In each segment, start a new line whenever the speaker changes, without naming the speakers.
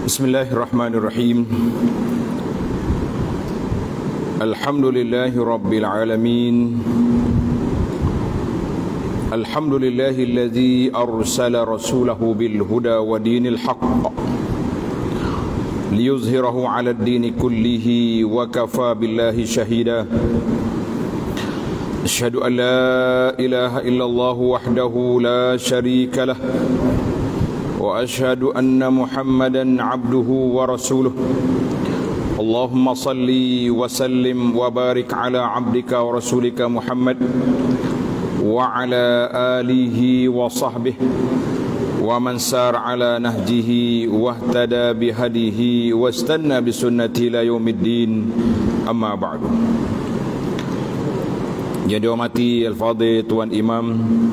Bismillahirrahmanirrahim. Alhamdulillahi Rabbil Alamin. Alhamdulillahilladzi arsala rasulahu bil huda wa dinil haqq liyuzhirahu 'ala ad-dini kullihi wa kafa billahi shahida. Asyhadu an la ilaha illallah wahdahu la syarika lah wa asyhadu anna Muhammadan 'abduhu wa rasuluh. Allahumma salli wa sallim wa barik ala 'abdika wa rasulika Muhammad wa ala alihi wa sahbihi wa man sar ala nahjihi wa ihtada bihadihi wa istanna bisunnati ila yaumiddin. Amma ba'du. Yang dihormati Al-Fadhil Tuan Imam,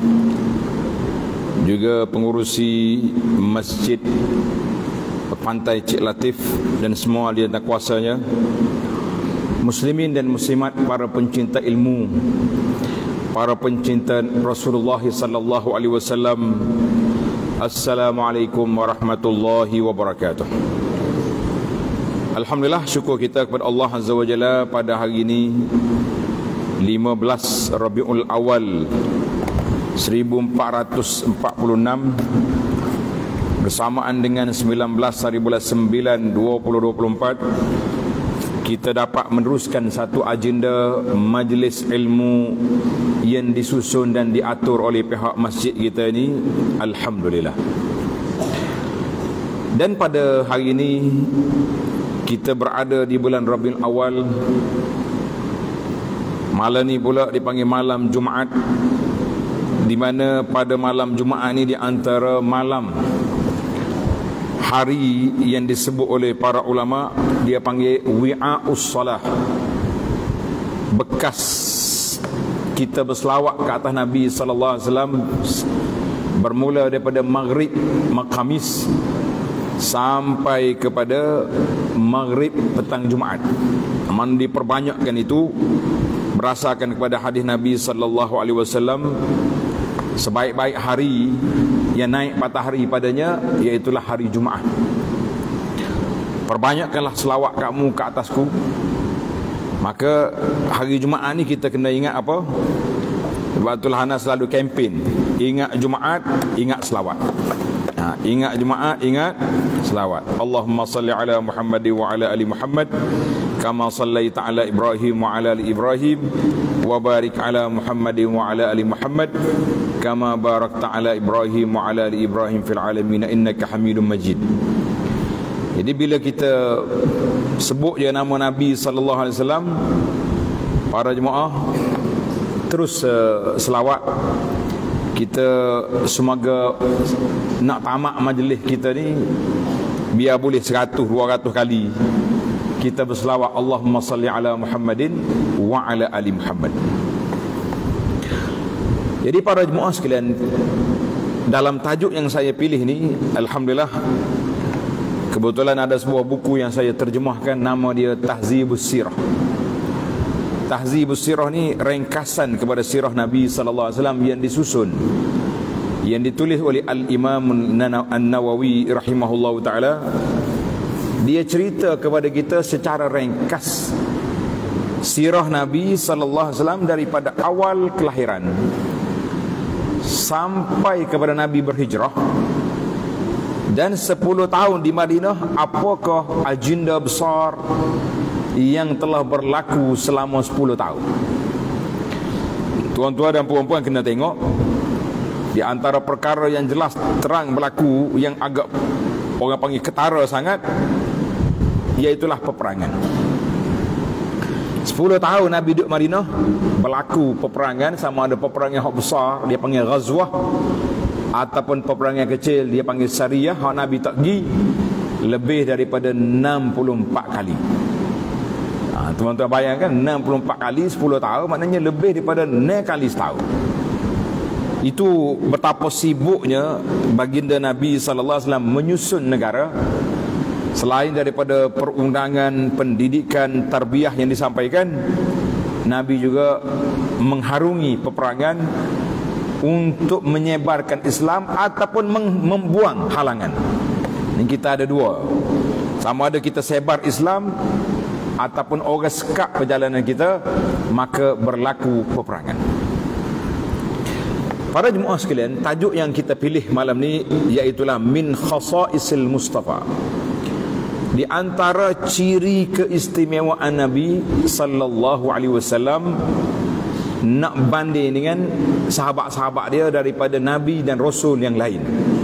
juga pengurusi Masjid Pantai Cik Latif dan semua ahli dan kuasanya, muslimin dan muslimat, para pencinta ilmu, para pencinta Rasulullah sallallahu alaihi wasallam. Assalamualaikum warahmatullahi wabarakatuh. Alhamdulillah, syukur kita kepada Allah Azza wa Jalla pada hari ini 15 Rabiul Awal 1446 bersamaan dengan 19 hari bulan 9 2024, kita dapat meneruskan satu agenda majlis ilmu yang disusun dan diatur oleh pihak masjid kita ini. Alhamdulillah. Dan pada hari ini kita berada di bulan Rabiul Awal. Malam ni pula dipanggil malam Jumaat, di mana pada malam Jumaat ini di antara malam hari yang disebut oleh para ulama, dia panggil wi'a'us salah, bekas kita berselawat ke atas Nabi sallallahu alaihi wasallam bermula daripada maghrib Khamis sampai kepada maghrib petang Jumaat. Aman diperbanyakkan itu berdasarkan kepada hadis Nabi sallallahu alaihi wasallam, sebaik-baik hari yang naik matahari padanya iaitulah hari Jumaat. Perbanyakkanlah selawat kamu ke atasku. Maka hari Jumaat ni kita kena ingat apa? Batul Hana selalu kempen, ingat Jumaat, ingat selawat. Ingat Jumaat, ingat selawat. Allahumma salli ala Muhammad wa ala ali Muhammad kama sallaita ala Ibrahim wa ala ali Ibrahim wa barik ala Muhammad wa ala ali Muhammad kama barakta ala Ibrahim wa ala ali Ibrahim fil alamin innaka Hamidum Majid. Jadi bila kita sebut je nama Nabi sallallahu alaihi wasallam, para jemaah terus selawat. Kita semoga nak tamat majlis kita ni biar boleh 100-200 kali kita berselawat Allahumma salli ala Muhammadin wa ala ali Muhammad. Jadi para jemaah sekalian, dalam tajuk yang saya pilih ni, alhamdulillah, kebetulan ada sebuah buku yang saya terjemahkan, nama dia Tahzibus Sirah. Tahzibus Sirah ni ringkasan kepada sirah Nabi sallallahu alaihi wasallam yang disusun, yang ditulis oleh Al-Imam An-Nawawi rahimahullahu taala. Dia cerita kepada kita secara ringkas sirah Nabi sallallahu alaihi wasallam daripada awal kelahiran sampai kepada Nabi berhijrah, dan 10 tahun di Madinah, apakah agenda besar yang telah berlaku selama 10 tahun. Tuan-tuan dan puan-puan kena tengok, di antara perkara yang jelas terang berlaku yang agak orang panggil ketara sangat, iaitulah peperangan. 10 tahun Nabi duduk Madinah, berlaku peperangan, sama ada peperangan yang besar dia panggil ghazwah, ataupun peperangan kecil dia panggil sariyah. Hak Nabi tak pergi lebih daripada 64 kali. Teman-tuan bayangkan 64 kali 10 tahun, maknanya lebih daripada 6 kali setahun. Itu betapa sibuknya baginda Nabi sallallahu alaihi wasallam menyusun negara. Selain daripada perundangan, pendidikan, tarbiyah yang disampaikan, Nabi juga mengharungi peperangan untuk menyebarkan Islam ataupun membuang halangan. Ini kita ada dua. Sama ada kita sebar Islam ataupun orang sekap perjalanan kita, maka berlaku peperangan. Para jemaah sekalian, tajuk yang kita pilih malam ni iaitulah min khasaisil Mustafa. Di antara ciri keistimewaan Nabi sallallahu alaihi wasallam, nak banding dengan sahabat-sahabat dia daripada Nabi dan Rasul yang lain.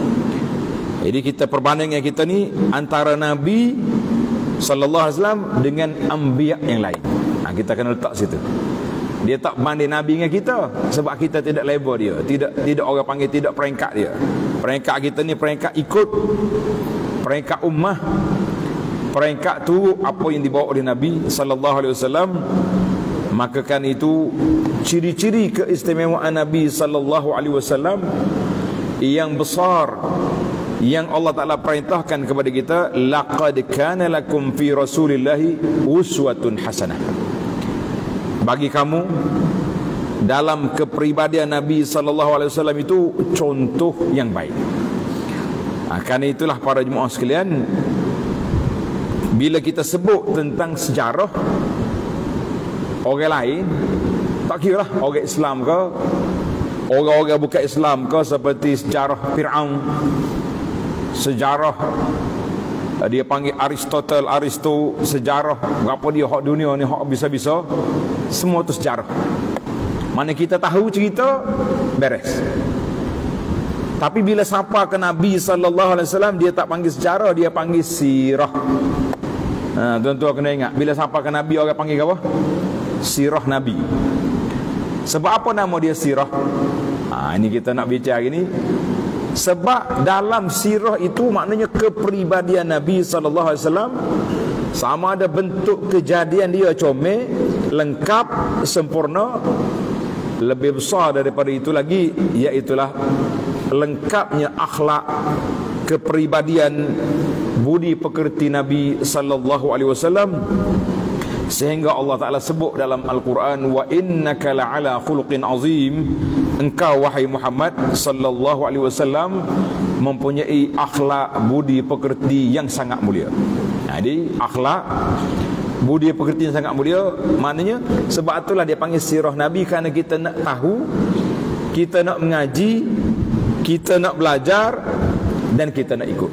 Jadi kita perbandingan kita ni antara Nabi sallallahu alaihi wasallam dengan anbiya yang lain. Kita kena letak situ. Dia tak banding Nabi dengan kita sebab kita tidak level dia. Tidak orang panggil tidak peringkat dia. Peringkat kita ni peringkat ikut, peringkat ummah. Peringkat tu apa yang dibawa oleh Nabi sallallahu alaihi wasallam. Maka kan itu ciri-ciri keistimewaan Nabi sallallahu alaihi wasallam yang besar, yang Allah Ta'ala perintahkan kepada kita, laqad kana lakum fi rasulillahi uswatun hasanah. Bagi kamu dalam kepribadian Nabi sallallahu alaihi wasallam itu contoh yang baik. Karena itulah para jemaah sekalian, bila kita sebut tentang sejarah orang lain, tak kira lah orang Islam ke, orang-orang bukan Islam ke, seperti sejarah Fir'aun, sejarah dia panggil Aristo, sejarah berapa dia hak dunia ni, hak bisa-bisa, semua tu sejarah. Mana kita tahu cerita, beres. Tapi bila sapa ke Nabi sallallahu alaihi wasallam, dia tak panggil sejarah, dia panggil sirah. Tuan-tuan kena ingat, bila sapa ke Nabi orang panggil apa? Sirah Nabi. Sebab apa nama dia sirah? Ini kita nak bicara hari ni. Sebab dalam sirah itu maknanya kepribadian Nabi sallallahu alaihi wasallam, sama ada bentuk kejadian dia comel, lengkap, sempurna. Lebih besar daripada itu lagi, iaitulah lengkapnya akhlak, kepribadian, budi pekerti Nabi sallallahu alaihi wasallam, sehingga Allah Ta'ala sebut dalam Al-Quran, wa innaka la'ala khuluqin azim, engkau wahai Muhammad sallallahu alaihi wasallam mempunyai akhlak, budi pekerti yang sangat mulia. Jadi akhlak, budi pekerti yang sangat mulia, maknanya sebab itulah dia panggil sirah Nabi, kerana kita nak tahu, kita nak mengaji, kita nak belajar, dan kita nak ikut.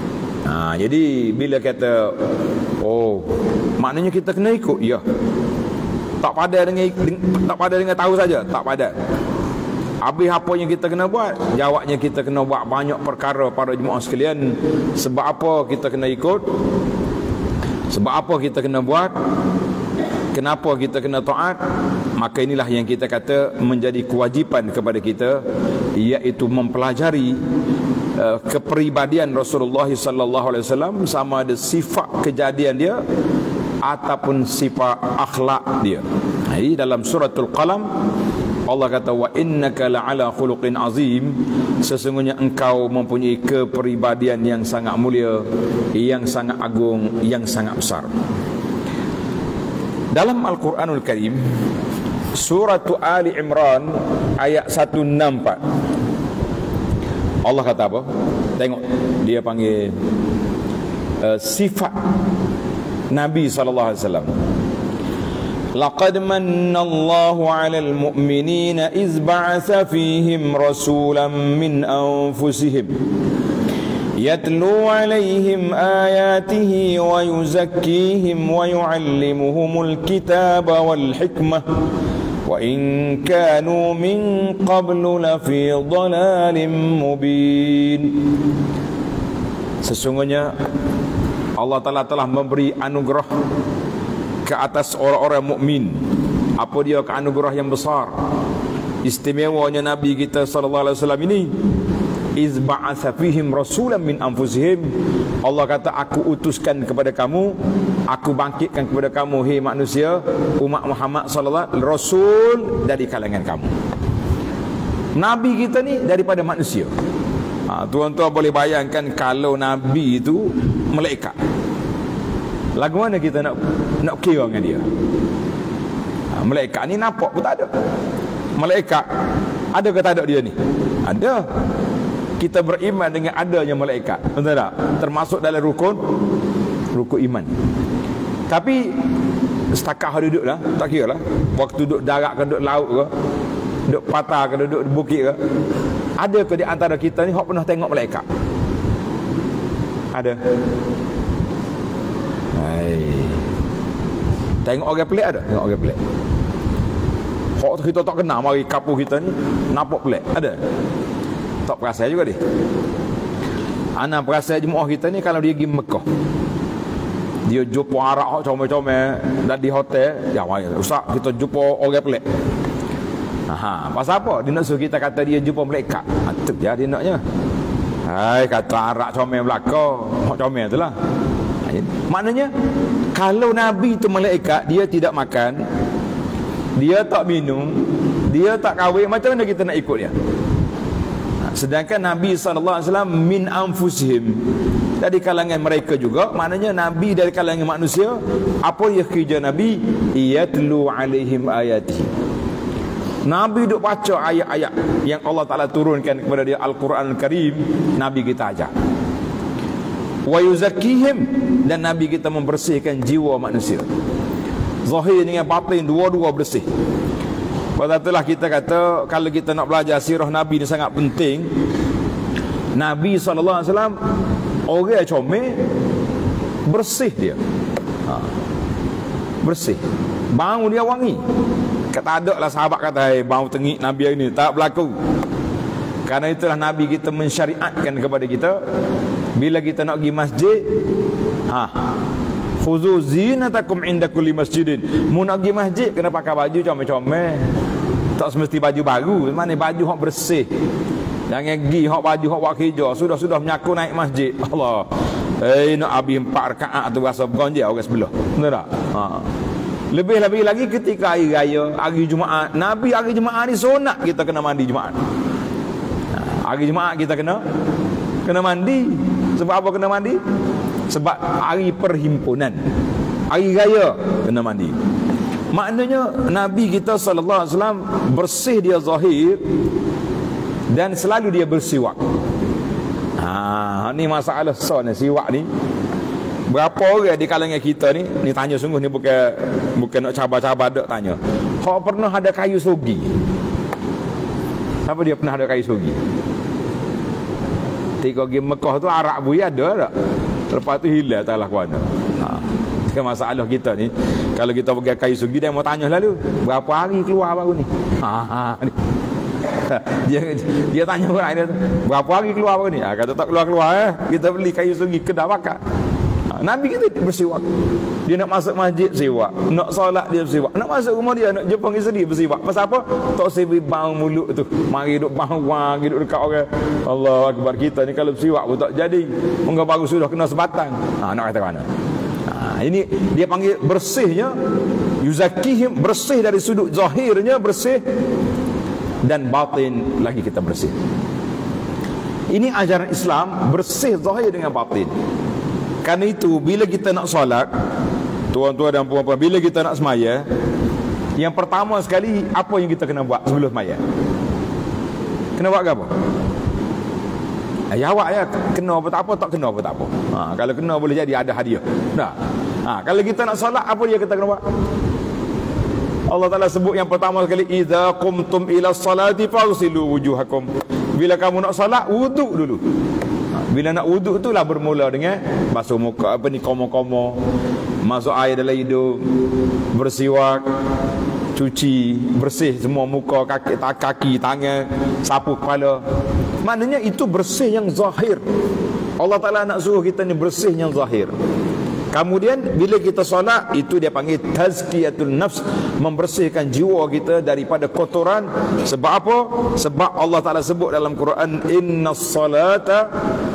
Jadi bila kata maknanya kita kena ikut, ya. Tak pada dengan tahu saja, tak pada. Habis apa yang kita kena buat? Jawabnya kita kena buat banyak perkara para jemaah sekalian. Sebab apa kita kena ikut? Sebab apa kita kena buat? Kenapa kita kena taat? Maka inilah yang kita kata menjadi kewajipan kepada kita, iaitu mempelajari kepribadian Rasulullah sallallahu alaihi wasallam, sama ada sifat kejadian dia ataupun sifat akhlak dia. Jadi dalam suratul Qalam Allah kata, wa innaka la'ala khuluqin azim, sesungguhnya engkau mempunyai kepribadian yang sangat mulia, yang sangat agung, yang sangat besar. Dalam Al-Quranul Karim, surah Ali Imran ayat 164, Allah kata apa? Tengok, dia panggil sifat Nabi sallallahu alaihi wasallam. Laqad manna Allahu 'alal mu'minina iz ba'atha fihim rasulan min anfusihim yatlu 'alaihim ayatihi wa yuzakkihim wa yu'allimuhumul kitaba wal hikmah wa in kanu min qablu lafi dhalalin mubin. Sesungguhnya Allah Ta'ala telah memberi anugerah ke atas orang-orang mukmin. Apa dia ke anugerah yang besar? Istimewanya Nabi kita sallallahu alaihi wasallam ini, iz ba'atha fihim rasulan min anfusihim. Allah kata, aku utuskan kepada kamu, aku bangkitkan kepada kamu, hei manusia, umat Muhammad sallallahu alaihi wasallam, rasul dari kalangan kamu. Nabi kita ni daripada manusia. Tuan-tuan boleh bayangkan kalau Nabi itu malaikat, lagu mana kita nak kira dengan dia? Malaikat ni nampak pun tak ada. Malaikat ada ke tak ada dia ni? Ada. Kita beriman dengan adanya malaikat, betul tak? Termasuk dalam rukun rukun iman. Tapi setakat hak duduk lah, tak kira lah. Waktu duduk darat ke, duduk laut ke, duduk patah ke, duduk bukit ke, ada ke di antara kita ni hak pernah tengok malaikat? Ada? Hai. Tengok orang pelik ada? Tengok orang pelik. Hak kita tak kenal mari kampung kita ni nampak pelik. Ada? Tak perasan juga dia. Ana perasan jemaah kita ni kalau dia pergi Mekah, dia jumpa arak hak comel-comel dan di hotel, ya ustaz kita jumpa orang pelik. Pasal apa? Dia nak suruh kita kata dia jumpa malaikat. Itu je dia naknya. Hai, kata arak comel belaka, hak comel itulah. Maknanya kalau Nabi itu malaikat, dia tidak makan, dia tak minum, dia tak kahwin, macam mana kita nak ikut dia? Sedangkan Nabi SAW min anfusihim, dari kalangan mereka juga. Maknanya Nabi dari kalangan manusia. Apa yang kerja Nabi? Yatlu alaihim ayati. Nabi duk baca ayat-ayat yang Allah Ta'ala turunkan kepada dia, Al-Quran Al-Karim. Nabi kita ajar. Wa yuzakkihim, dan Nabi kita membersihkan jiwa manusia. Zahir dengan batin dua-dua bersih. Sebab itulah kita kata kalau kita nak belajar sirah Nabi ni sangat penting. Nabi SAW orang comel, bersih dia. Bersih. Bau dia wangi. Tak ada lah sahabat kata, hey, bau tengik Nabi hari ni. Tak berlaku. Karena itulah Nabi kita mensyariatkan kepada kita, bila kita nak pergi masjid, khuzu zinatakum inda kulli masjidin. Mu nak pergi masjid kena pakai baju comel-comel. Tak semesti baju baru, mana baju hak bersih. Jangan pergi hak baju hak buat kerja, sudah menyaku naik masjid. Allah. Nak habis 4 rakaat tu rasa bergonjek orang sebelah. Betul tak? Lebih-lebih lagi ketika hari raya, hari Jumaat. Nabi hari Jumaat ni sunat kita kena mandi Jumaat. Hari Jumaat kita kena mandi. Sebab apa kena mandi? Sebab hari perhimpunan, hari raya kena mandi. Maknanya Nabi kita SAW bersih dia zahir, dan selalu dia bersiwak. Ni masalah besar ni, siwak ni. Berapa orang di kalangan kita ni tanya sungguh ni, bukan nak cabar-cabar dak tanya. Kau pernah ada kayu sogi? Siapa dia pernah ada kayu sogi? Tiga pergi Mekah tu arak buih ada tak? Lepas tu hilang tak lah kuana. Itu masalah kita ni. Kalau kita pergi kayu sugi, dia mau tanya lalu, berapa hari keluar baru ni? Dia tanya orang dia, berapa hari keluar baru ni? Kata tak keluar-keluar, kita beli kayu sugi kedai bakar. Nabi kita bersiwak. Dia nak masuk masjid bersiwak, nak solat dia bersiwak, nak masuk rumah dia, nak jumpa isteri bersiwak. Pasal apa? Tak sebi bau mulut tu. Mari duk bau wang, duk dekat orang. Allah akbar, kita ni kalau bersiwak pun tak jadi. Mungkin baru sudah kena sebatang. Nak kata mana? Ini dia panggil bersihnya, yuzakihim, bersih dari sudut zahirnya bersih, dan batin lagi kita bersih. Ini ajaran Islam, bersih zahir dengan batin. Karena itu bila kita nak solat, tuan-tuan dan puan-puan, bila kita nak semaya, yang pertama sekali apa yang kita kena buat sebelum semaya? Kena buat apa? Jawab ya, kena apa tak apa, tak kena apa tak apa. Kalau kena boleh jadi ada hadiah. Kalau kita nak solat, apa dia kita kena buat? Allah Ta'ala sebut yang pertama sekali, idza qumtum ila salati faghsilu wujuhakum. Bila kamu nak solat, wuduk dulu. Bila nak wuduk itulah bermula dengan basuh muka, komo-komo, masuk air dalam hidung, bersiwak, cuci, bersih semua muka, kaki, tangan, sapu kepala. Maknanya itu bersih yang zahir. Allah Ta'ala nak suruh kita ni bersih yang zahir. Kemudian bila kita solat, itu dia panggil tazkiyatul nafs, membersihkan jiwa kita daripada kotoran. Sebab apa? Sebab Allah Ta'ala sebut dalam Quran, innas salata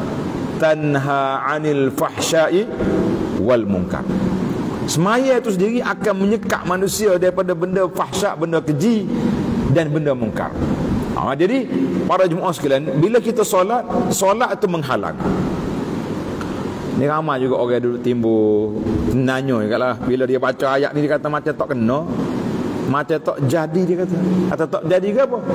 tanha 'anil fahsya'i wal munkar. Semaya itu sendiri akan menyekat manusia daripada benda fahsyak, benda keji dan benda mungkar. Jadi para jemaah sekalian, bila kita solat itu menghalang. Ni ramai juga orang duduk timbul nanya kalau bila dia baca ayat ni, dia kata macam tak kena, macam tak jadi, dia kata atau tak jadi ke apa.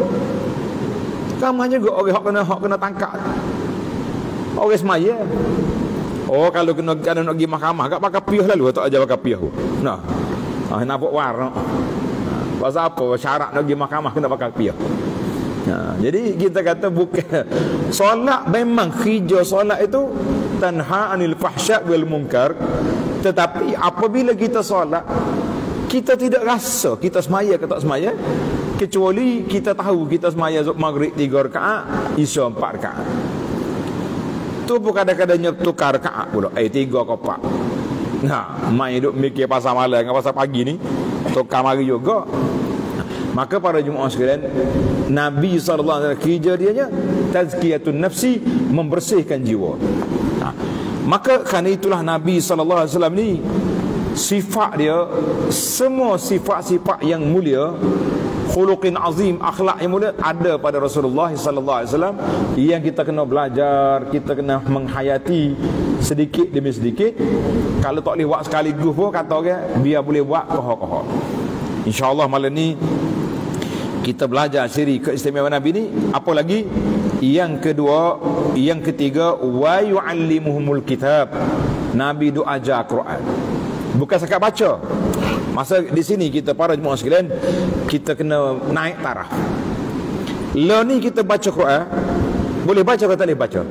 Ramai juga orang hak kena tangkap orang semaya. Oh, kalau kena nak pergi mahkamah agak pakai piah lalu tak aja pakai piah. Nah. Nampak warna. Pasal apa syarat nak pergi mahkamah kena pakai piah. Jadi kita kata bukan solat, memang kerja solat itu tanha anil fahsya wal munkar, tetapi apabila kita solat kita tidak rasa kita semaya ke tak semaya, kecuali kita tahu kita semaya maghrib 3 rakaat, isya 4 rakaat. Tu pun kadang-kadangnya tukar rakaat pula, 3 ke 4. Nah, main duk mikir pasal malam dengan pasal pagi ni, tukar mari juga. Maka para jemaah sekalian, Nabi SAW kerja dia tazkiyatun nafsi, membersihkan jiwa. Maka kerana itulah Nabi SAW ni sifat dia, semua sifat-sifat yang mulia, khuluqin azim, akhlak yang mulia ada pada Rasulullah SAW, yang kita kena belajar, kita kena menghayati sedikit demi sedikit. Kalau tak boleh buat sekaligus pun kata orang biar boleh buat kohok-kohok. InsyaAllah malam ni kita belajar siri keistimewaan Nabi ni. Apa lagi? Yang kedua, yang ketiga, wa yu'allimuhumul kitab. Nabi doa ajar Quran. Bukan sekat baca. Masa di sini kita para jemaah sekalian, kita kena naik taraf. Lah ni kita baca Quran, boleh baca atau tak boleh baca?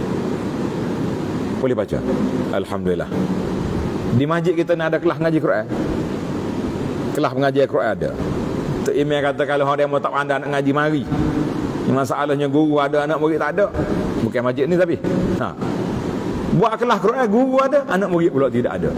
Boleh baca. Alhamdulillah. Di masjid kita nak ada kelas ngaji Quran. Kelas mengaji Quran ada. Tok Imam kata kalau orang demo tak pandai nak ngaji mari. Masalahnya guru ada, anak murid tak ada. Bukan masjid ni tapi. Buat kelas Quran guru ada, anak murid pula tidak ada.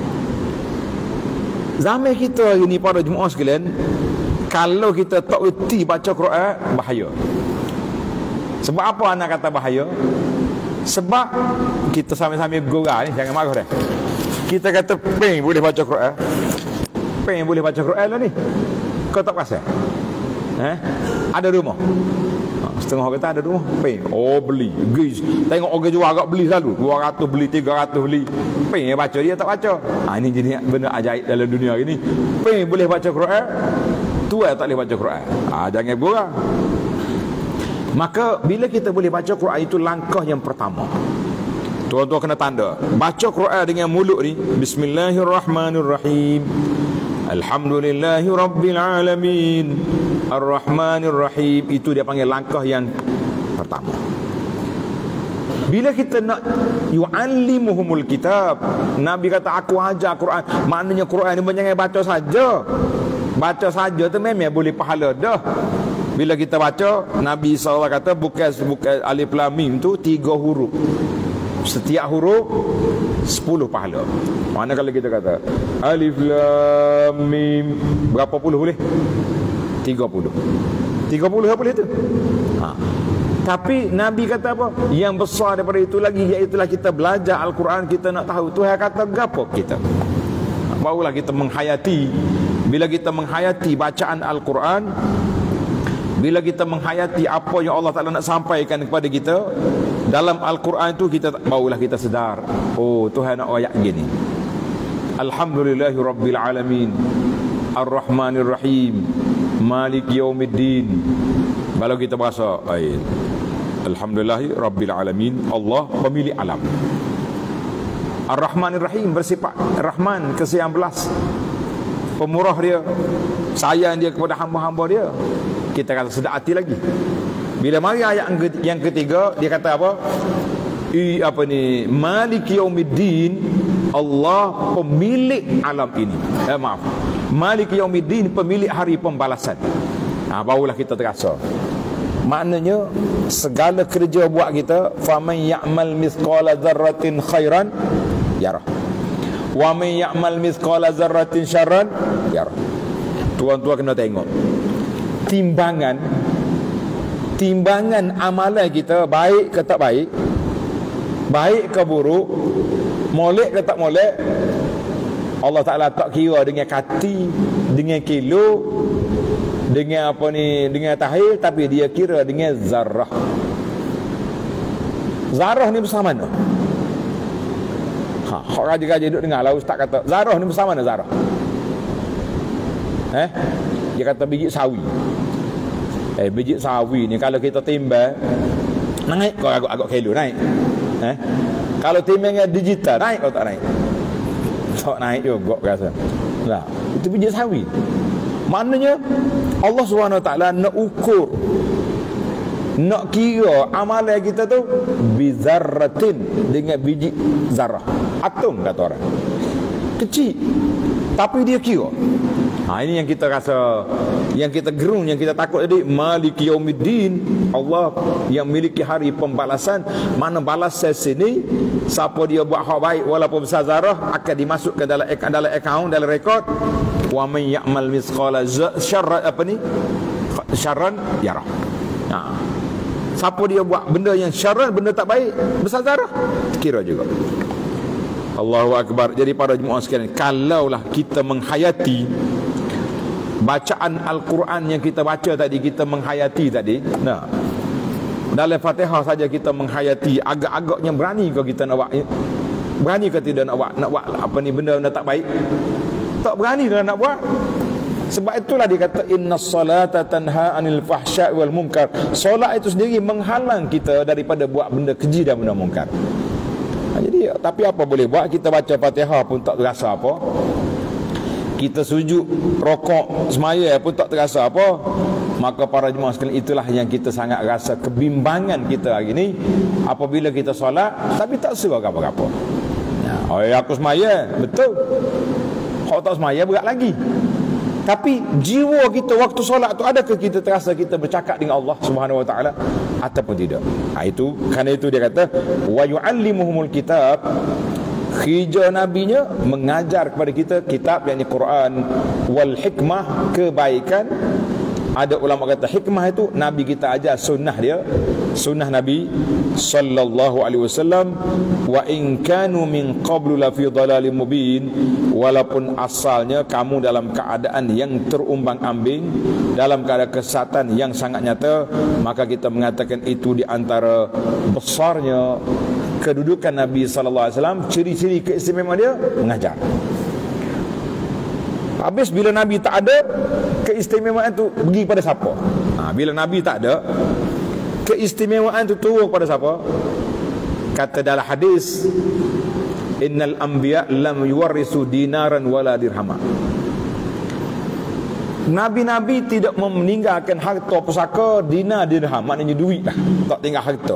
Zaman kita hari ni para jemaah sekalian, kalau kita tak reti baca Quran, bahaya. Sebab apa anak kata bahaya? Sebab kita sambil-sambil bergurau ni, jangan marah dah. Kita kata peng boleh baca Quran. Peng boleh baca Quran lah ni. Kau tak perasan? Ada rumah. Setengah orang kata ada rumah. Peng. Oh beli. Gis. Tengok orang jual agak beli selalu. 200 beli, 300 beli. Peng yang baca, dia tak baca. Ini jenis benda ajaib dalam dunia ini. Peng boleh baca Quran. Tua tak boleh baca Quran. Jangan bergurau. Maka bila kita boleh baca Quran, itu langkah yang pertama. Tuan-tuan kena tanda. Baca Quran dengan mulut ni, Bismillahirrahmanirrahim. Alhamdulillahi Rabbil Alamin, Ar-Rahmanir Rahim. Itu dia panggil langkah yang pertama. Bila kita nak yu'allimuhumul kitab, Nabi kata aku ajar Quran. Maknanya Quran ni jangan baca saja. Baca saja tu memang boleh pahala dah. Bila kita baca, Nabi SAW kata bukan alif lam mim tu 3 huruf. Setiap huruf 10 pahala. Mana kalau kita kata alif lam mim, berapa puluh boleh? 30. 30 boleh tu. Tapi Nabi kata apa? Yang besar daripada itu lagi, iaitulah kita belajar Al-Quran, kita nak tahu Tuhan kata gapo kita. Barulah kita menghayati. Bila kita menghayati bacaan Al-Quran, bila kita menghayati apa yang Allah Ta'ala nak sampaikan kepada kita dalam Al-Quran itu, barulah kita sedar, oh Tuhan nak ayat gini. Alhamdulillahi Rabbil Alamin, Ar-Rahmanir Rahim, Malik Yaumiddin. Kalau kita bahasa Alhamdulillahi Rabbil Alamin, Allah pemilik alam. Ar-Rahmanir Rahim bersifat Rahman, ke-19, pemurah dia, sayang dia kepada hamba-hamba dia. Kita kata sedap hati lagi. Bila mari ayat yang ketiga, dia kata apa? Malik Yaumiddin, Allah pemilik alam ini. Malik Yaumiddin, pemilik hari pembalasan. Barulah kita terasa. Maknanya segala kerja buat kita, faman ya'mal mithqala dzarratin khairan yarah, wa man ya'mal mithqala dzarratin syarran yarah. Tuan-tuan kena tengok timbangan amalan kita, baik ke tak baik, baik ke buruk, molek ke tak molek, Allah Ta'ala tak kira dengan kati, dengan kilo, dengan dengan tahil, tapi dia kira dengan zarrah. Zarrah ni besar mana? Hak raja-raja duduk dengar lah ustaz kata zarrah ni besar mana zarrah? Dia kata biji sawi. Biji sawi ni kalau kita timbang naik kau agak kilo naik. Kalau timbangan digital naik atau tak naik? Tak naik juga rasa. Lah, itu biji sawi. Maknanya Allah SWT nak ukur, nak kira amalan kita tu bizarratin, dengan biji zarah, atom kata orang. Kecil tapi dia kira. Ini yang kita rasa, yang kita gerung, yang kita takut tadi. Maliki yaumiddin, Allah yang memiliki hari pembalasan. Mana balasan sini, siapa dia buat hak baik walaupun besar zarah akan dimasukkan dalam akaun, dalam rekod. Wa man ya'mal mithqala syarran, syarran yarah. Siapa dia buat benda yang syarran, benda tak baik, besar zarah, kira juga. Allahu Akbar. Jadi para jemaah sekalian, kalaulah kita menghayati bacaan Al-Quran yang kita baca tadi, kita menghayati tadi, dalam Fatihah saja kita menghayati, agak-agaknya berani ke kita nak buat? Berani ke tidak nak buat benda tak baik? Tak berani dah nak buat. Sebab itulah dia kata innas salata tanha anil fahsya'i wal munkar. Solat itu sendiri menghalang kita daripada buat benda keji dan benda munkar. Jadi tapi apa boleh buat? Kita baca Fatihah pun tak terasa apa. Kita sujud rokok semaya pun tak terasa apa. Maka para jemaah sekalian, itulah yang kita sangat rasa kebimbangan kita hari ni apabila kita solat tapi tak suruh apa-apa. Aku semaya, betul. Kalau tak semaya berat lagi. Tapi jiwa kita waktu solat tu, adakah kita terasa kita bercakap dengan Allah Subhanahu Wa Taala ataupun tidak? Itu kerana itu dia kata wa yu'allimuhumul kitab. Khija nabinya mengajar kepada kita kitab, yakni Quran, wal hikmah, kebaikan. Ada ulama kata hikmah itu nabi kita ajar sunnah dia, sunnah Nabi sallallahu alaihi wasallam. Wa in kanu min qablu la fi dhalalin mubin, walaupun asalnya kamu dalam keadaan yang terumbang-ambing, dalam keadaan kesesatan yang sangat nyata, maka kita mengatakan itu di antara besarnya kedudukan Nabi sallallahu alaihi wasallam, ciri-ciri keistimewaan dia mengajar. Habis bila Nabi tak ada, keistimewaan tu pergi pada siapa? Bila Nabi tak ada, keistimewaan tu turun pada siapa? Kata dalam hadis, innal anbiya lam yuwarrisu dinaran wala dirhama. Nabi-nabi tidak meninggalkan harta pusaka, dinar dirham, maknanya duit lah, tak tinggal harta.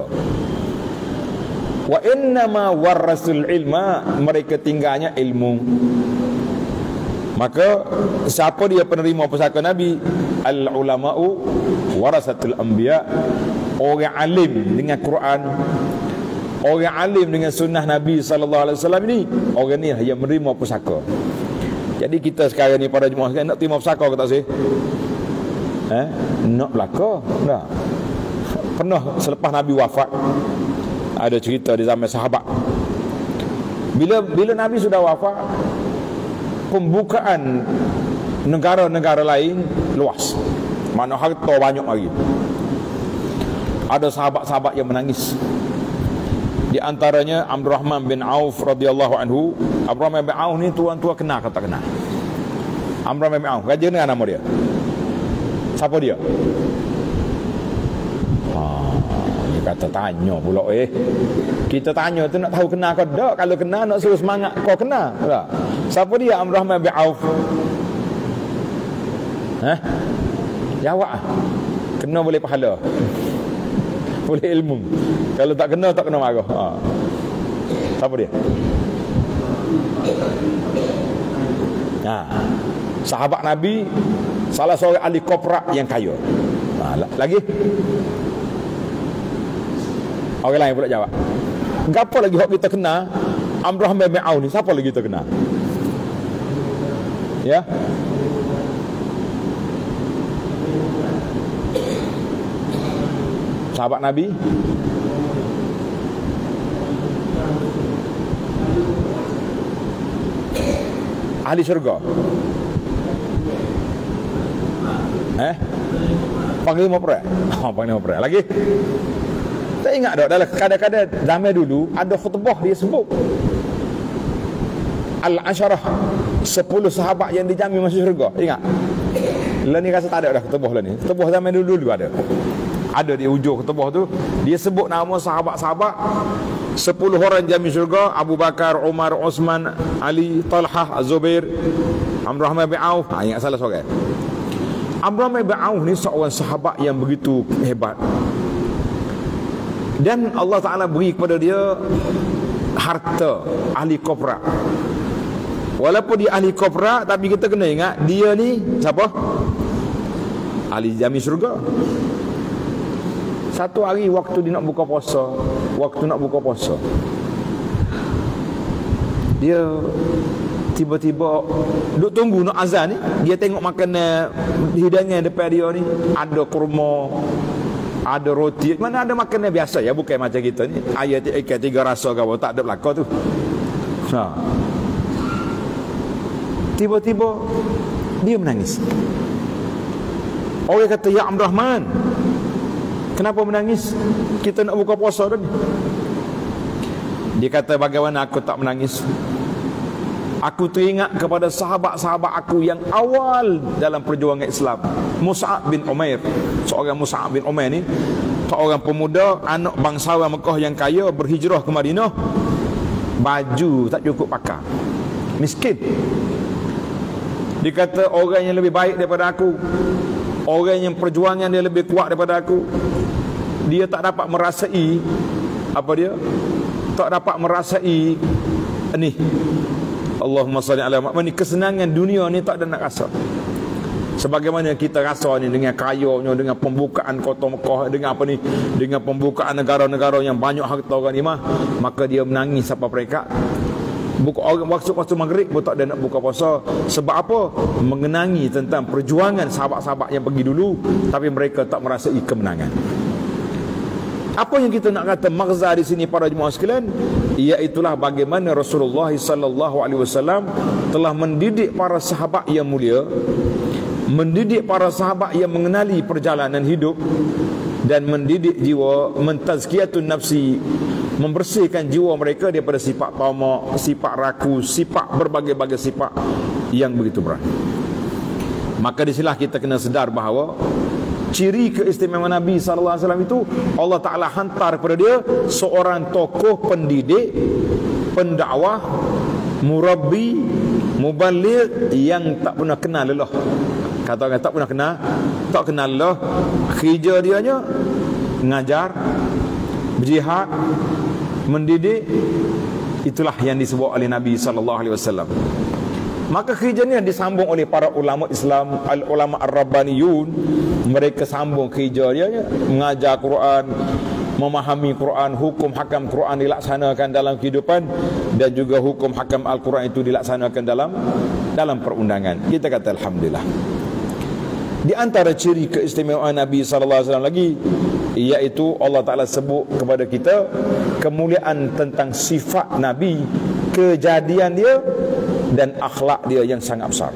Wa innama warrasul ilma, mereka tinggalnya ilmu. Maka siapa dia penerima pusaka Nabi? Al-ulama'u warasatul anbiya. Orang alim dengan Quran, orang alim dengan sunnah Nabi sallallahu alaihi wasallam ini, orang ni yang menerima pusaka. Jadi kita sekarang ni para jemaah sekalian, nak terima pusaka ke tak sih? Nak belaka? Tak. Pernah selepas Nabi wafat, ada cerita di zaman sahabat. Bila Nabi sudah wafat, pembukaan negara-negara lain luas, mana harta banyak lagi. Ada sahabat-sahabat yang menangis. Di antaranya Abdurrahman bin Auf radhiyallahu anhu. Abdurrahman bin Auf ni tuan-tuan kenal ke tak kenal? Abdurrahman bin Auf, raja dengan nama dia. Siapa dia? Dia kata tanya pula kita tanya tu nak tahu kenal ke tak? Kalau kenal nak suruh semangat kau kenal tak? Siapa dia Abdurrahman bin Auf? Jawab. Kena boleh pahala, boleh ilmu. Kalau tak kena marah. Siapa dia? Sahabat Nabi, salah seorang ahli koprak yang kaya. Lagi orang lain pula jawab. Gapo lagi hak kita kenal? Abdurrahman bin Auf ni siapa lagi kita kenal? Ya. Sahabat Nabi. Ahli syurga. Panglima perang. Panglima perang. Lagi? Tak ingat tak? Dalam kadang-kadang zaman dulu ada khutbah dia sebut Al-Asyarah, 10 sahabat yang dijamin masuk syurga. Ingat? Lah ni rasa tak ada dah khutbah lah ni. Khutbah zaman dulu ada. Ada di hujung khutbah tu dia sebut nama sahabat-sahabat 10 orang jamin syurga, Abu Bakar, Umar, Osman, Ali, Talhah, Zubair, Abdurrahman bin Auf. Ingat salah seorang. Abdurrahman bin Auf ni seorang sahabat yang begitu hebat. Dan Allah Ta'ala beri kepada dia harta ahli kopra. Walaupun dia ahli kopra, tapi kita kena ingat dia ni siapa? Ahli jamin syurga. Satu hari waktu dia nak buka puasa, dia tiba-tiba duk tunggu nak azan ni, dia tengok makanan hidangan depan dia ni, ada kurma, ada roti, mana ada makanan biasa ya, bukan macam kita ni ayat ikan 3 rasa ke apa, tak ada belaka tu. Tiba-tiba dia menangis. Orang kata, ya Abdurrahman, kenapa menangis? Kita nak buka puasa dah ni. Dia kata, bagaimana aku tak menangis? Aku teringat kepada sahabat-sahabat aku yang awal dalam perjuangan Islam. Mus'ab bin Umair. Seorang Mus'ab bin Umair ni, seorang pemuda, anak bangsawan Mekah yang kaya, berhijrah ke Madinah. Baju tak cukup pakai, miskin. Dia kata, orang yang lebih baik daripada aku, orang yang perjuangan dia lebih kuat daripada aku, dia tak dapat merasai apa dia? Tak dapat merasai ni, Allahumma salli ala Muhammad, kesenangan dunia ni tak ada nak rasa. Sebagaimana kita rasa ni dengan kayanya, dengan pembukaan kota Mekah, dengan apa ni, dengan pembukaan negara-negara yang banyak harta orang ni maka dia menangis sampai mereka. Waktu maghrib pun tak ada nak buka puasa. Sebab apa? Mengenangi tentang perjuangan sahabat-sahabat yang pergi dulu, tapi mereka tak merasai kemenangan. Apa yang kita nak kata maghza di sini para jemaah sekalian, iaitulah bagaimana Rasulullah sallallahu alaihi wasallam telah mendidik para sahabat yang mulia, mendidik para sahabat yang mengenali perjalanan hidup, dan mendidik jiwa, mentazkiyatun nafsi, membersihkan jiwa mereka daripada sifat tamak, sifat rakus, sifat berbagai-bagai sifat yang begitu berat. Maka disinilah kita kena sedar bahawa ciri keistimewaan Nabi SAW itu Allah Ta'ala hantar kepada dia seorang tokoh pendidik, pendakwah, murabbi, mubaligh yang tak pernah kenal lelah. Kata orang tak pernah kenal, tak kenal lelah. Kerja dia nya mengajar, berjihad, mendidik. Itulah yang disebut oleh Nabi SAW. Maka kerja ni disambung oleh para ulama Islam, al-ulama ar-rabbaniyun. Mereka sambung kerja dia, mengajar Quran, memahami Quran, hukum hakam Quran dilaksanakan dalam kehidupan, dan juga hukum hakam Al-Quran itu dilaksanakan dalam perundangan. Kita kata alhamdulillah. Di antara ciri keistimewaan Nabi SAW lagi, iaitu Allah Ta'ala sebut kepada kita kemuliaan tentang sifat Nabi, kejadian dia dan akhlak dia yang sangat besar.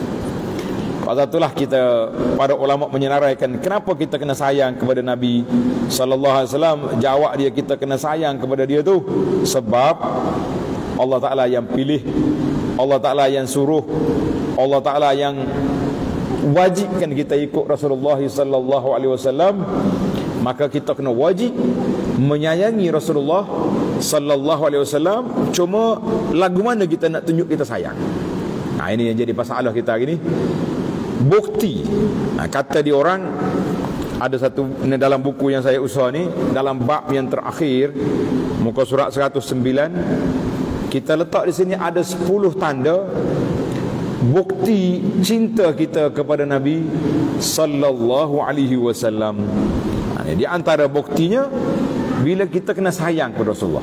Pada itulah kita, para ulama menyenaraikan kenapa kita kena sayang kepada Nabi sallallahu alaihi wasallam. Jawab dia, kita kena sayang kepada dia tu sebab Allah Ta'ala yang pilih, Allah Ta'ala yang suruh, Allah Ta'ala yang wajibkan kita ikut Rasulullah sallallahu alaihi wasallam. Maka kita kena wajib menyayangi Rasulullah sallallahu alaihi wasallam. Cuma lagu mana kita nak tunjuk kita sayang? Nah, ini yang jadi masalah kita hari ni. Bukti. Kata dia orang, ada satu dalam buku yang saya usaha ni, dalam bab yang terakhir, muka surat 109, kita letak di sini ada 10 tanda bukti cinta kita kepada Nabi sallallahu alaihi wasallam. Di antara buktinya, bila kita kena sayang kepada Rasulullah.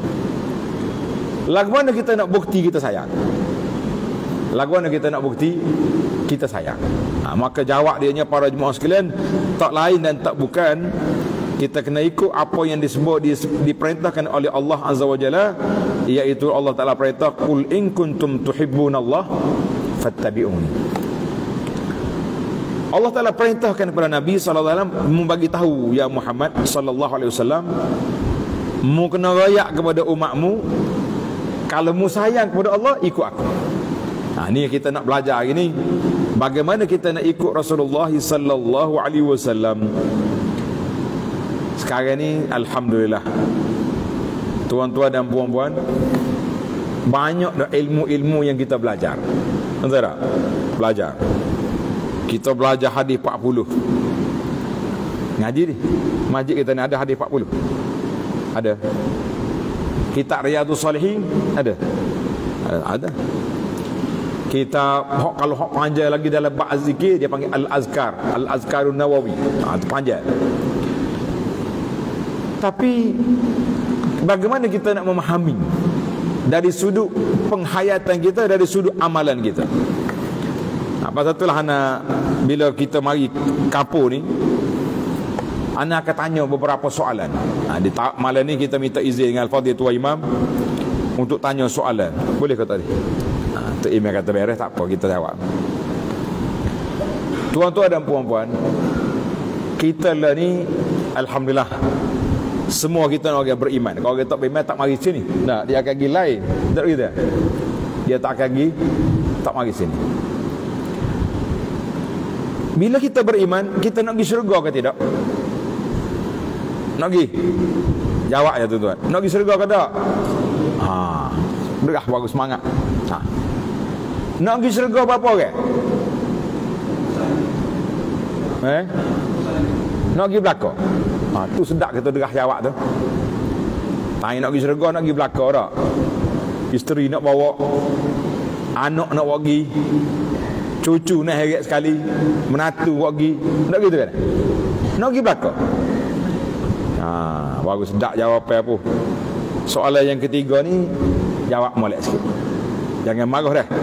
Lagu mana kita nak bukti kita sayang? Lagu mana kita nak bukti kita sayang? Maka jawab dianya para jemaah sekalian, tak lain dan tak bukan, kita kena ikut apa yang disebut, diperintahkan oleh Allah Azza wa Jalla, iaitu Allah Ta'ala perintah, qul in kuntum tuhibbunallah fattabi'un. Allah Ta'ala perintahkan kepada Nabi SAW membagi tahu, ya Muhammad sallallahu alaihi wasallam, mu kena rayak kepada umatmu, kalau mu sayang kepada Allah, ikut aku. Ni kita nak belajar hari ni, bagaimana kita nak ikut Rasulullah sallallahu alaihi wasallam. Sekarang ni alhamdulillah tuan-tuan dan puan-puan, banyak dah ilmu-ilmu yang kita belajar. Betul tak? Belajar. Kita belajar hadis 40. Ngaji ni, masjid kita ni ada hadis 40. Ada. Kitab Riyadhus Salihin ada. Ada. Kita kalau hok panjang lagi dalam bab zikir dia panggil Al-Azkar, Al-Azkarun Nawawi. Itu panjang. Tapi bagaimana kita nak memahami dari sudut penghayatan kita, dari sudut amalan kita? Pasal itulah anak, bila kita mari kapur ni, anak akan tanya beberapa soalan. Di malam ni kita minta izin dengan Al-Fadhil Tuan Imam untuk tanya soalan. Boleh ke tadi? Tok Imam kata beres, tak apa, kita jawab. Tuan-tuan dan puan-puan, kita lah ni alhamdulillah, semua kita orang yang beriman. Kalau orang tak beriman tak mari sini. Nah, dia akan pergi lain. Tak gitu. Dia tak akan pergi, tak mari sini. Bila kita beriman, kita nak pergi syurga ke tidak? Nak pergi? Jawab ya tuan-tuan. Nak pergi syurga ke tak? Berah bagus semangat. Nak pergi syurga berapa orang? Nak pergi belakang? Tu sedap kita derah jawab tu. Tanya nak pergi syurga, nak pergi belakang tak? Isteri nak bawa, anak nak bawa pergi, cucu nak heret sekali, menatu bawa pergi. Nak gitu kan? Nak pergi belakang? Bagus, sedap jawapan apa. Soalan yang ketiga ni jawab molek sikit. Jangan marah dah.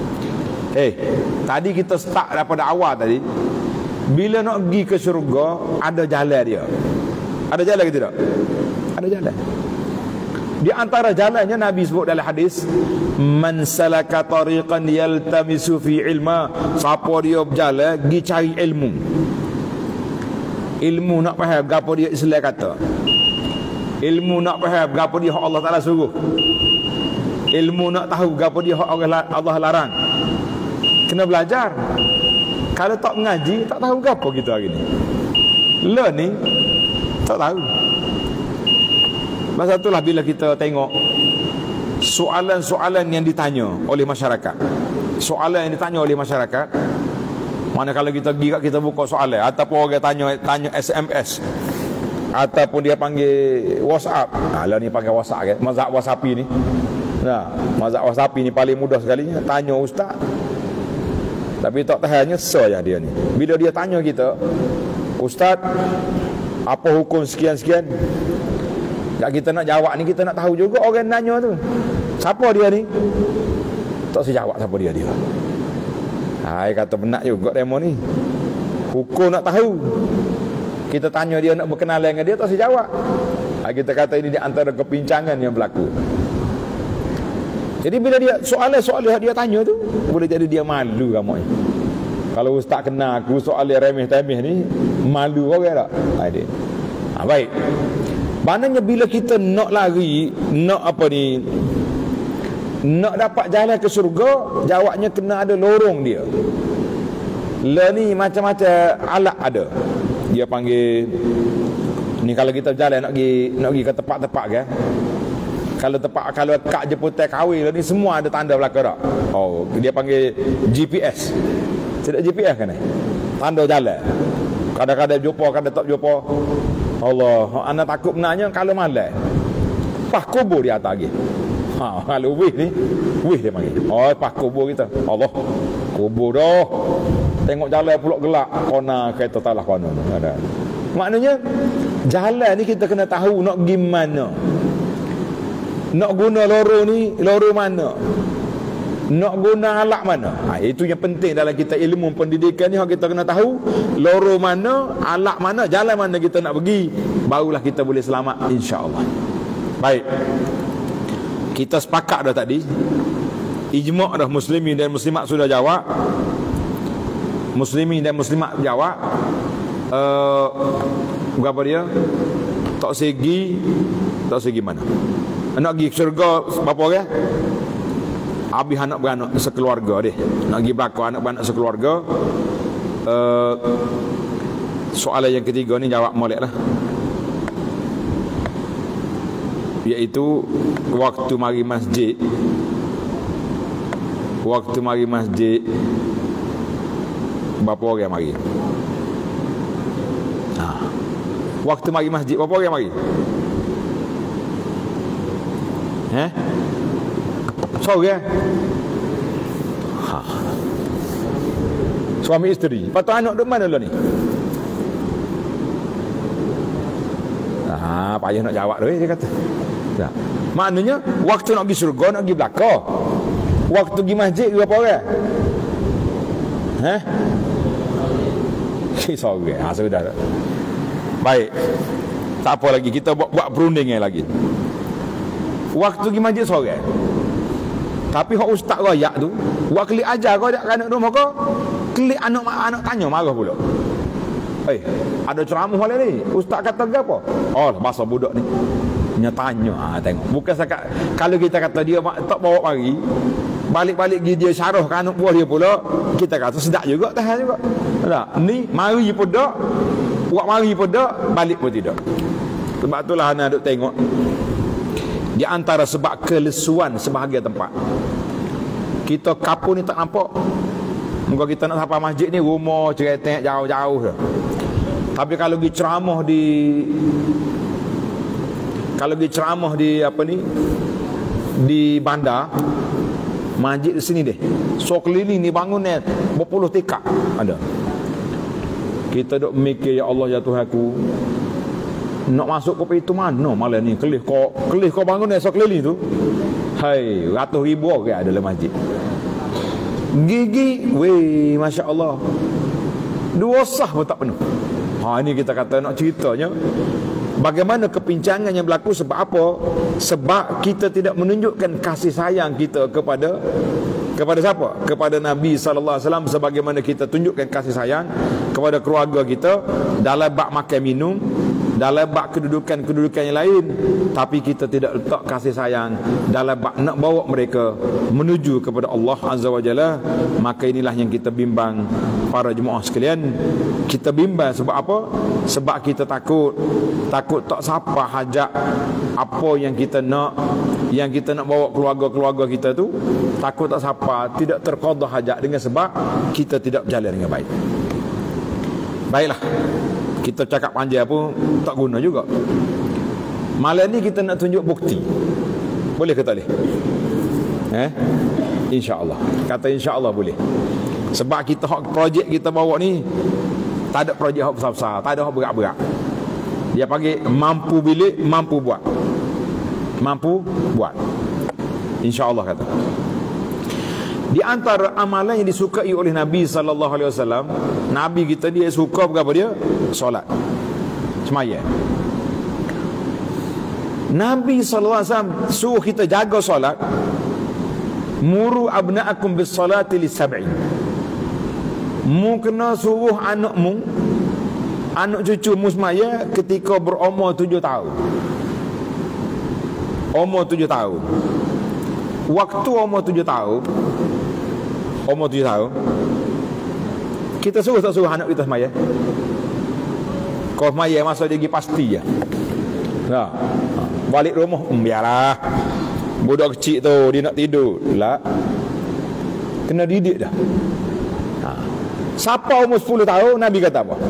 Tadi kita start daripada awal tadi. Bila nak pergi ke syurga, ada jalan dia. Ada jalan ke tidak? Ada jalan. Di antara jalannya Nabi sebut dalam hadis, man salaka tariqan yaltamisu fi ilma, siapa dia berjalan pergi cari ilmu. Ilmu nak faham gapo dia Islam kata. Ilmu nak faham gapo dia hak Allah Taala suruh. Ilmu nak tahu gapo dia hak Allah larang. Kena belajar. Kalau tak mengaji, tak tahu gapo kita hari ni. Learning tak tahu. Masa itulah bila kita tengok soalan-soalan yang ditanya oleh masyarakat. Soalan yang ditanya oleh masyarakat, mana kalau kita pergi kat kita buka soalan, ataupun orang tanya SMS, ataupun dia panggil WhatsApp. Lah ni panggil WhatsApp kan, mazhab WhatsApp ni. Mazhab WhatsApp ni paling mudah sekali tanya ustaz. Tapi tak tahannya saya dia ni. Bila dia tanya kita, ustaz, apa hukum sekian-sekian? Tak kita nak jawab ni, kita nak tahu juga orang nanya tu. Siapa dia ni? Tak saya jawab siapa dia. Hai, kata benar juga demo ni. Hukum nak tahu. Kita tanya dia nak berkenalan dengan dia, tak saya jawab. Kita kata ini di antara kepincangan yang berlaku. Jadi bila dia soalan dia tanya tu, boleh jadi dia malu kamu ni. Kalau ustaz kenal aku soalan remeh-temeh ni, malu orang tak? Dia. Baik. Maknanya bila kita nak lari, nak apa ni, nak dapat jalan ke syurga, jawabnya kena ada lorong dia. Lah ni macam-macam alat ada. Dia panggil ni, kalau kita berjalan nak pergi ke tempat-tempat kan. Kalau kak jemputan kahwin ni semua ada tanda belakang tak? Dia panggil GPS. Tidak GPS kan ni? Tanda jalan. Kadang-kadang jumpa, kadang tak jumpa. Allah, anak takut benarnya kalau malam. Pas kubur di atas lagi. Kalau wih dia panggil. Pas kubur kita. Allah, kubur dah. Tengok jalan pulak gelap. Kona kereta talah kona. Ada. Maknanya jalan ni kita kena tahu nak pergi mana. Nak guna lorong ni, lorong mana? Nak guna alat mana? Itu yang penting dalam kita ilmu pendidikan ni, kita kena tahu lorong mana, alat mana, jalan mana kita nak pergi, barulah kita boleh selamat insya-Allah. Baik. Kita sepakat dah tadi. Ijma' dah, muslimin dan muslimat sudah jawab. Muslimin dan muslimat jawab. Berapa dia? Tak segi mana? Nak pergi syurga berapa orang? Habis anak beranak sekeluarga dia. Nak pergi belakang anak beranak sekeluarga. Soalan yang ketiga ni jawab molek lah. iaitu waktu mari masjid. Waktu mari masjid berapa orang mari? Waktu mari masjid berapa orang mari? Seorang. Suami isteri. Patut anak duduk mana dulu ni? Payah nak jawab dia kata. Tak. Maknanya waktu nak pergi syurga, nak pergi belaka. Waktu pergi masjid berapa orang? Seorang. Sudah. Baik. Tak apa lagi, kita buat perundingan lagi. Waktu pergi masjid seorang. Tapi hak ustaz royak tu, buat kelik ajar kau dak anak rumah kau, kelik anak tanya marah pula. Ada ceramah malam ni. Ustaz kata apa? Oh, bahasa budak ni. Nya tanya, tengok. Bukan sekat kalau kita kata dia tak bawa mari, balik-balik dia syarah ke anak buah dia pula, kita kata sedap juga, tahan juga. Tak? Ni mari pun dak, buat mari pun dak, balik pun tidak. Sebab itulah ana duk tengok di antara sebab kelesuan sebahagian tempat. Kita kapur ni tak nampak. Muka kita nak sampai masjid ni rumah ceretek jauh-jauh dah. Tapi kalau pergi ceramah di apa ni, di bandar, masjid di sini deh. So keliling ni bangun ni berpuluh tikar ada. Kita duk mikir, ya Allah ya Tuhanku, nak masuk ke pintu mana malam ni? Kelih kau bangun esok keliling tu. Hai, ratus ribu orang ada dalam masjid. Gigi, weh, Masya Allah, 2 sah pun tak penuh. Ini kita kata nak ceritanya bagaimana kepincangan yang berlaku. Sebab apa? Sebab kita tidak menunjukkan kasih sayang kita kepada siapa? Kepada Nabi SAW, sebagaimana kita tunjukkan kasih sayang kepada keluarga kita dalam bab makan minum, dalam bab kedudukan yang lain. Tapi kita tidak letak kasih sayang dalam bab nak bawa mereka menuju kepada Allah Azza wa Jalla. Maka inilah yang kita bimbang para jemaah sekalian. Kita bimbang sebab apa? Sebab kita takut tak siapa hajat apa yang kita nak bawa keluarga-keluarga kita tu, takut tak siapa tidak terqada hajat dengan sebab kita tidak berjalan dengan baik. Baiklah, kita cakap panjang pun tak guna juga. Malam ni kita nak tunjuk bukti. Boleh ke tak boleh? InsyaAllah. Kata insyaAllah boleh. Sebab kita projek kita bawa ni tak ada projek hak besar-besar, tak ada hak berat-berat. Dia panggil mampu bilik, mampu buat. Mampu buat. InsyaAllah kata. Di antara amalan yang disukai oleh Nabi SAW, Nabi kita dia suka berapa dia? Solat, sembahyang. Nabi SAW suruh kita jaga solat. Muru abna'akum bis salati li sab'in. Mu kena suruh anakmu, anak cucumu sembahyang ketika berumur 7 tahun. Umur 7 tahun. Waktu umur 7 tahun, kita suruh tak suruh anak kita sembahyang? Kau sembahyang masa dia pergi pasti je. Balik rumah, biarlah. Budak kecil tu dia nak tidur lah, kena didik dah. Siapa umur 10 tahun Nabi kata apa?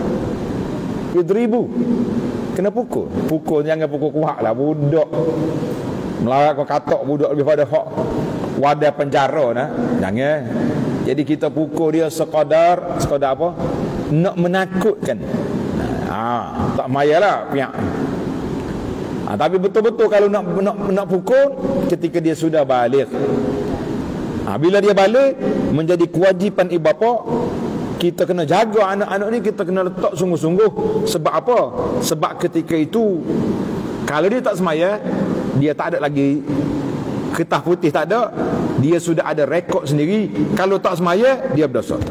7,000 kena pukul. Jangan pukul kuat lah budak. Melarat kau katok budak lebih pada hak wadah penjara nah. Jangan. Jadi kita pukul dia sekadar apa? Nak menakutkan. Tak mayalah pihak. Tapi betul-betul kalau nak pukul ketika dia sudah balik. Bila dia balik, menjadi kewajipan ibu bapa, kita kena jaga anak-anak ni, kita kena letak sungguh-sungguh. Sebab apa? Sebab ketika itu kalau dia tak sembahyang, dia tak ada lagi getah putih, tak ada. Dia sudah ada rekod sendiri. Kalau tak sembahyang, dia berdosa.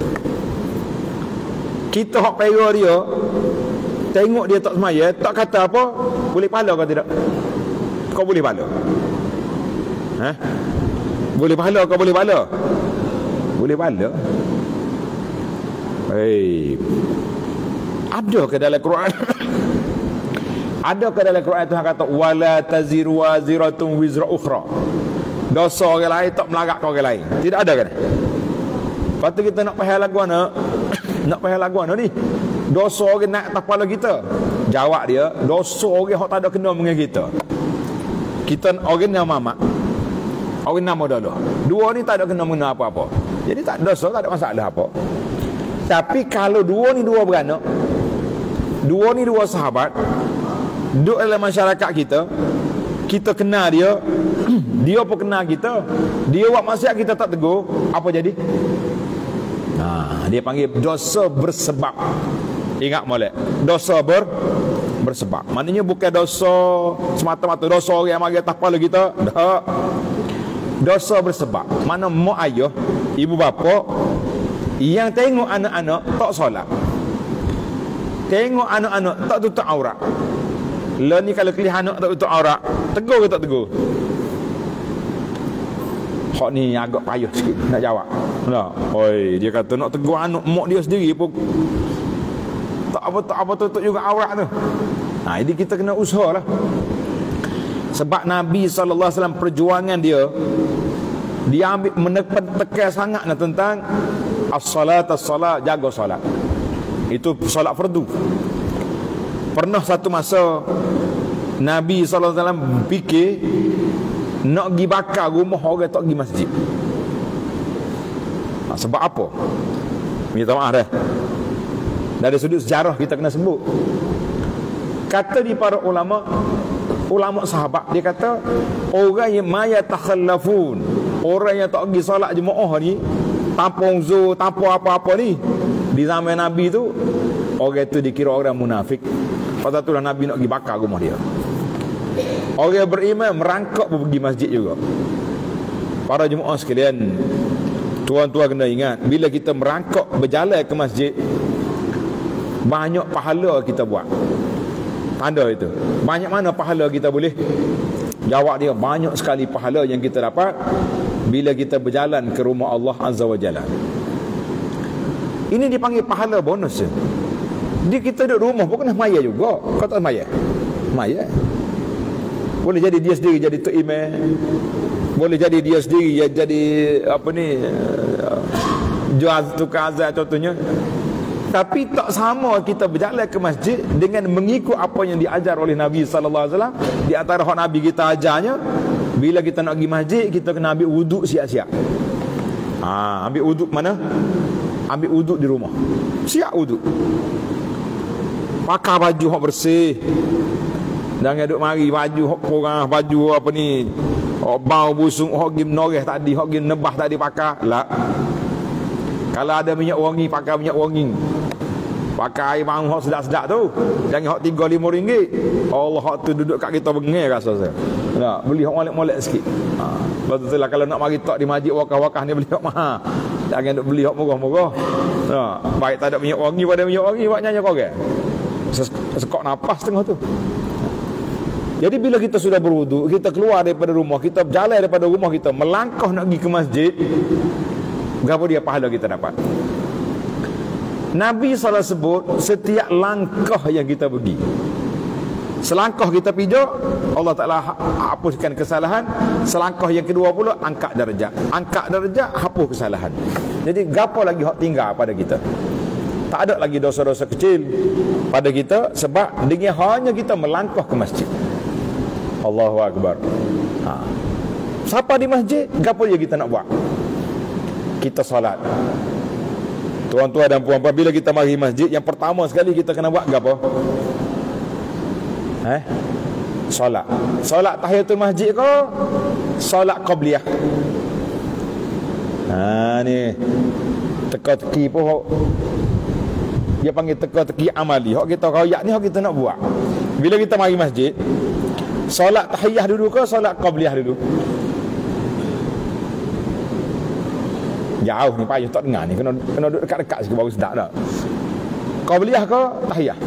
Kita hak pera dia, tengok dia tak sembahyang, tak kata apa, boleh pahala kau tidak? Kau boleh pahala? Boleh pahala kau boleh pahala? Boleh pahala? Ada ke dalam Quran? Ada ke dalam Quran Tuhan kata wala taziru waziratun wizra ukhra? Dosa orang lain tak melarat ke orang lain. Tidak ada kan? Lepas tu kita nak faham lagu mana? Nak faham lagu mana ni? Dosa orang nak atas kepala kita. Jawab dia, dosa orang yang tak ada kena dengan kita. Kita orang nama mamak, orang nama dulu. Dua ni tak ada kena mengena apa-apa. Jadi tak dosa, tak ada masalah apa. Tapi kalau dua ni dua beranak, dua ni dua sahabat, duduk dalam masyarakat kita kenal dia, dia pun kenal kita, dia buat maksiat kita tak tegur, apa jadi? Dia panggil dosa bersebab. Ingat molek, dosa bersebab. Maknanya bukan dosa semata-mata dosa orang yang mari atas kepala kita. Tak. Dosa bersebab. Mana mak ayah, ibu bapa yang tengok anak-anak tak solat, tengok anak-anak tak tutup aurat. Lah ni kalau kelih anak tak tutup aurat, tegur ke tak tegur? Hak ni agak payah sikit nak jawab. Nah, oi, dia kata nak tegur anak mak dia sendiri pun tak apa tutup juga aurat tu. Jadi kita kena usahalah. Sebab Nabi SAW perjuangan dia ambil menekan sangat tentang as-salat, jaga solat. Itu solat fardu. Pernah satu masa Nabi SAW fikir nak pergi bakar rumah orang tak pergi masjid. Sebab apa? Minta maaf dah. Dari sudut sejarah kita kena sebut. Kata di para ulama sahabat, dia kata orang yang maya takhallafun, orang yang tak pergi solat jemaah ni, tanpa uzur, tanpa apa-apa ni, di zaman Nabi tu, orang itu dikira orang munafik. Pasal itulah Nabi nak pergi bakar rumah dia. Orang beriman merangkak pergi masjid juga. Para jemaah sekalian, tuan-tuan kena ingat, bila kita merangkak berjalan ke masjid, banyak pahala kita buat. Tanda itu. Banyak mana pahala kita boleh? Jawab dia, banyak sekali pahala yang kita dapat bila kita berjalan ke rumah Allah Azza wa Jalla. Ini dipanggil pahala bonus. Dia kita duduk rumah pun kena maya juga. Kau tak maya? Maya. Boleh jadi dia sendiri jadi tok imam. Boleh jadi dia sendiri jadi apa ni, jual tukar azan contohnya. Tapi tak sama kita berjalan ke masjid dengan mengikut apa yang diajar oleh Nabi sallallahu alaihi wasallam. Di antara hak Nabi kita ajarnya, bila kita nak pergi masjid, kita kena ambil wuduk siap-siap. Ambil wuduk mana? Ambil wuduk di rumah. Siap wuduk. Pakai baju hak bersih. Jangan duk mari baju hak korang, baju apa ni, hak bau busung, hak gim noreh tadi, hak gim nebah tadi pakai. Lah. Kalau ada minyak wangi, pakai minyak wangi. Pakai air bang hak sedap-sedap tu. Jangan hak RM3-5. Allah, hak tu duduk kat kita bengih rasa saya. Nak beli hak molek-molek sikit. Betul lah, kalau nak mari tak di masjid wakah-wakah ni beli hak mahal. Jangan duk beli hak murah-murah. Baik tak ada minyak wangi pada minyak wangi buat nyanyi korang. Sekok napas tengah tu. Jadi bila kita sudah berwuduk, kita keluar daripada rumah, kita berjalan daripada rumah kita, melangkah nak pergi ke masjid, berapa dia pahala kita dapat? Nabi SAW sebut setiap langkah yang kita pergi, selangkah kita pijak, Allah Ta'ala hapuskan kesalahan. Selangkah yang kedua pula, angkat darjat. Angkat darjat, hapus kesalahan. Jadi gapo lagi hak tinggal pada kita? Tak ada lagi dosa-dosa kecil pada kita, sebab dengan hanya kita melangkah ke masjid. Allahu Akbar. Siapa di masjid, gapo je kita nak buat? Kita solat. Tuan-tuan dan puan-puan, bila kita mari masjid, yang pertama sekali kita kena buat gapo? Solat. Solat tahiyatul masjid ke? Solat qabliyah. Ni teka-teki pun dia panggil teka-teki amali. Hak kita royak ni hak kita nak buat. Bila kita mari masjid, solat tahiyah dulu ke solat qabliyah dulu? Jauh ni payah tak dengar ni, kena duduk dekat-dekat sikit baru sedap dah. Qabliyah ke tahiyah?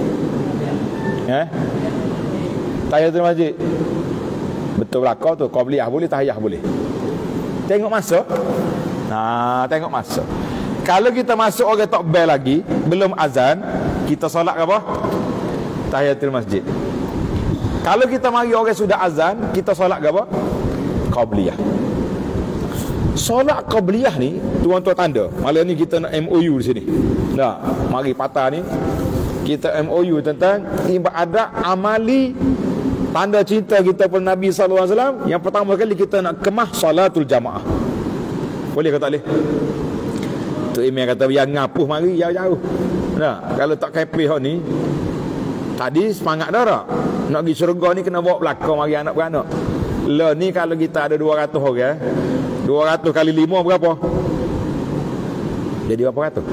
Tahiyatul masjid. Betul lah kau tu, qabliyah boleh, tahiyah boleh. Tengok masa. Tengok masa. Kalau kita masuk orang tak bel lagi, belum azan, kita solat apa? Tahiyatul masjid. Kalau kita mari orang sudah azan, kita solat ke apa? Qabliyah. Solat qabliyah ni tuan-tuan tanda. Malam ni kita nak MOU di sini. Nah, mari patah ni kita MOU tentang ibadat amali tanda cinta kita kepada Nabi sallallahu alaihi wasallam. Yang pertama kali kita nak kemah salatul jamaah. Boleh ke tak boleh? Tok Imam kata yang ngapuh mari jauh-jauh. Nah, kalau tak kepih ni tadi semangat dah tak? Nak pergi syurga ni kena bawa belakang mari anak beranak. Lah ni kalau kita ada 200 orang, 200 kali 5 berapa? Jadi berapa ratus?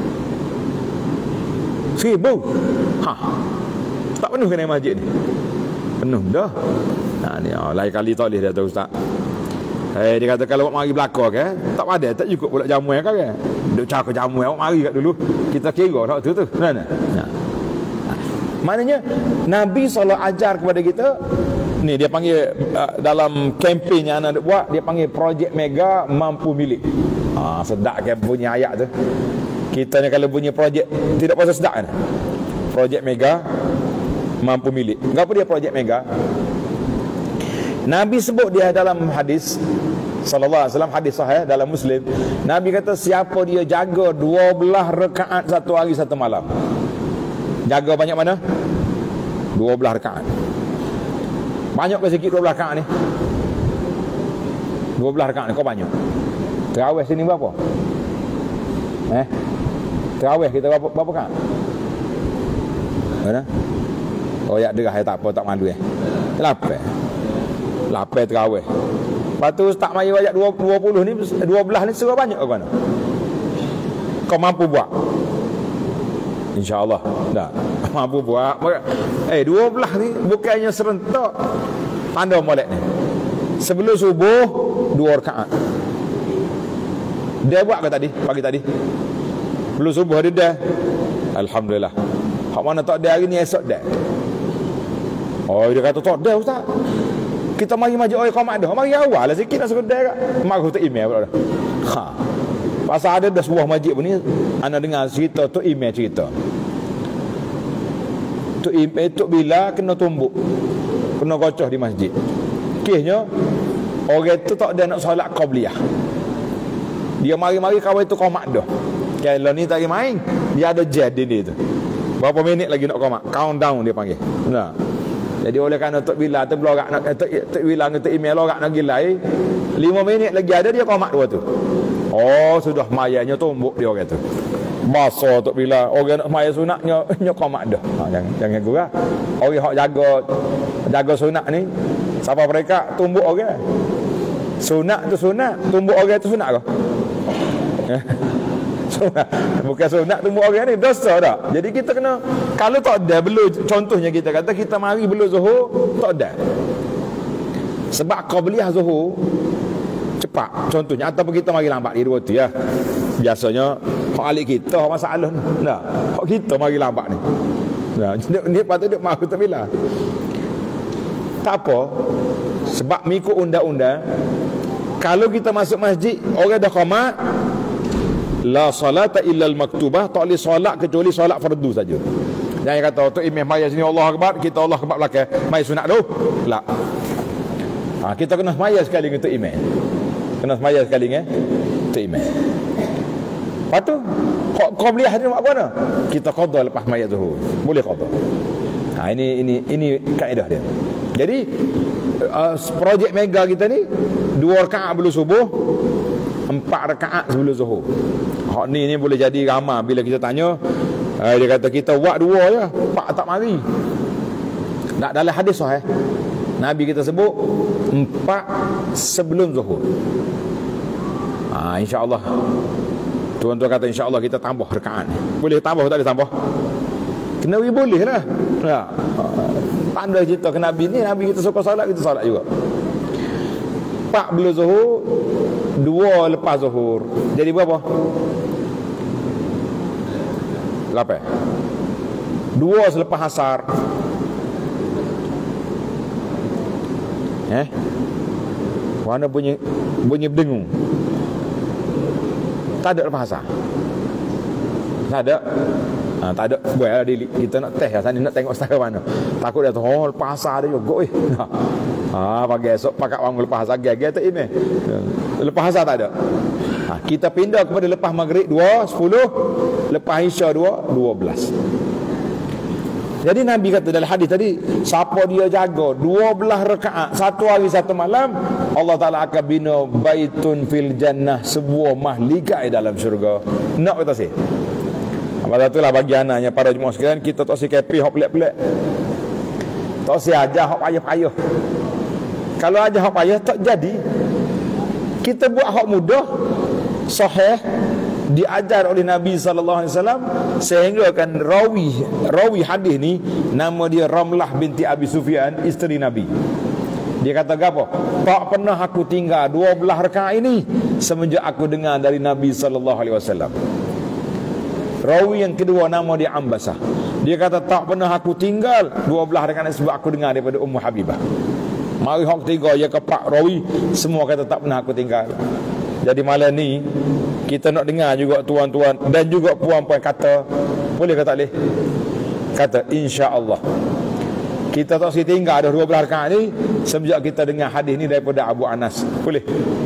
1000. Ha. Tak penuh kena masjid ni. Penuh dah. Nah ni lain kali tak boleh dia tu ustaz. Dia kata kalau awak mari belakang ke, tak ada, tak cukup pula jamu yang kan. Duk cakap jamu awak mari kat dulu. Kita kira tak tu. Mana? Nah. Maknanya Nabi SAW ajar kepada kita ni, dia panggil dalam kempen yang anak buat, dia panggil projek mega mampu milik. Sedap kan bunyi ayat tu. Kita ni kalau bunyi projek tidak pasal sedap kan. Projek mega mampu milik. Kenapa dia projek mega? Nabi sebut dia dalam hadis sallallahu alaihi wasallam, hadis sahih dalam Muslim. Nabi kata siapa dia jaga 12 rakaat satu hari satu malam. Jaga banyak mana? 12 rakaat. Banyak ke sikit 12 rakaat ni? 12 rakaat ni kau banyak. Tarawih sini berapa? Tarawih kita berapa rakaat? Mana? Oh ya derah tak apa, tak malu 8 tarawih. Lepas tu tak mari banyak 20 ni, 12 ni serba banyak ke mana? Kau mampu buat? InsyaAllah tak mampu buat. 12 ni bukannya serentak. Tanda molek ni sebelum subuh 2 rakaat. Dia buat ke tadi? Pagi tadi belum subuh dia dah. Alhamdulillah. Hak mana tak ada hari ni esok dah. Oh dia kata tak ada ustaz. Kita mari masjid oi qamat dah. Mari awal lah sikit nak sekadar kat. Mak aku tak email pula dah. Pasal ada dah sebuah masjid pun ni ana dengar cerita tu email cerita. Tu bila kena tumbuk. Kena gocoh di masjid. Kisnya orang tu tak ada nak solat qabliyah. Dia mari-mari kawan tu qamat dah. Kalau ni tak main, dia ada jet dia tu. Berapa minit lagi nak qamat? Countdown dia panggil. Nah. Jadi oleh kerana Tok Bila tu belorak nak Tok Bila tu email lorak nak gilai 5 minit lagi ada dia qamat dua tu. Oh sudah mayanya tumbuk dia orang tu. Masa Tok Bila orang nak maya sunatnya qamat dah. Jangan gurau. Orang hak jaga sunat ni siapa mereka tumbuk orang. Sunat tu sunat, tumbuk orang tu sunat ke? Bukan sunat tumbuk orang ni dosa tak? Jadi kita kena, kalau tak ada belum, contohnya kita kata kita mari belum zuhur tak ada. Sebab qabliyah zuhur cepat contohnya, ataupun kita mari lambat di dua tu ya. Biasanya hak alik kita hak masalah ni. Nah, hak kita mari lambat ni. Nah, dia patut duk mahu tak bila. Tak apa. Sebab mengikut undang-undang kalau kita masuk masjid orang dah qamat, la salata illa al-maktubah, tak boleh solat kecuali solat fardu saja. Jangan kata tu imam maya sini Allah akbar, kita Allah akbar belakang, mai sunat tu. La. Kita kena semaya sekali dengan tu imam. Kena semaya sekali dengan tu imam. Lepas tu qabliyah ni buat apa mana? Kita qada lepas maya zuhur. Boleh qada. Ini kaedah dia. Jadi projek mega kita ni 2 rakaat sebelum subuh, 4 rakaat sebelum zuhur. Hak ni boleh jadi ramai bila kita tanya. Dia kata kita buat 2 je, 4 tak mari. Tak dalam hadis sahih. Nabi kita sebut 4 sebelum zuhur. InsyaAllah. Tuan-tuan kata insyaAllah kita tambah rakaat. Boleh tambah tak boleh tambah? Kena boleh lah. Tanda cerita ke Nabi ni, Nabi kita suka solat, kita solat juga. 4 belum zuhur, 2 lepas zuhur. Jadi berapa? 8. 2 selepas asar. Mana bunyi berdengung? Tak ada lepas asar. Tak ada. Tak ada buat lah daily. Kita nak test lah sana, nak tengok setara mana. Takut dia tu, lepas asar dia juga pagi esok pakat orang lepas asar gaya tak email. Lepas asar tak ada. Kita pindah kepada lepas maghrib 2:10, lepas isya 2:12. Jadi Nabi kata dalam hadis tadi, siapa dia jaga 12 rakaat satu hari satu malam, Allah Ta'ala akan bina baitun fil jannah, sebuah mahligai dalam syurga. Nak kata sih. Apa itulah bagi anaknya para jemaah sekalian, kita tak si kepi hok pelik-pelik. Tak si ajar hok payah-payah. Kalau ajar hok payah tak jadi. Kita buat hok mudah, sahih, diajar oleh Nabi SAW, sehingga kan rawi hadis ni nama dia Ramlah binti Abi Sufyan, isteri Nabi. Dia kata apa? Tak pernah aku tinggal 12 rakaat ini semenjak aku dengar dari Nabi SAW. Rawi yang kedua nama dia Ambasah. Dia kata tak pernah aku tinggal 12 rakaat sebab aku dengar daripada Ummu Habibah. Mari hak ketiga ya kepak rawi semua kata tak pernah aku tinggal. Jadi malam ni kita nak dengar juga tuan-tuan dan juga puan-puan kata, boleh ke tak boleh? Kata insya-Allah. Kita tak si tinggal ada 12 rakaat ni semenjak kita dengar hadis ni daripada Abu Anas. Boleh?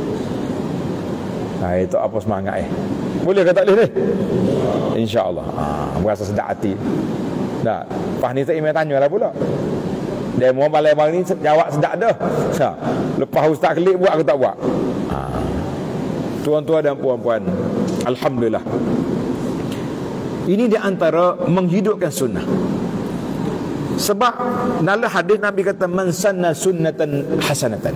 Itu apa semangat Boleh ke tak boleh ni? Insya-Allah. Berasa sedap hati. Dah, pas ni tak email tanyalah pula. Demo balai bang ni jawab sedap dah. Lepas ustaz klik buat ke tak buat? Tuan-tuan dan puan-puan, alhamdulillah. Ini di antara menghidupkan sunnah. Sebab dalam hadis Nabi kata man sanna sunnatan hasanatan.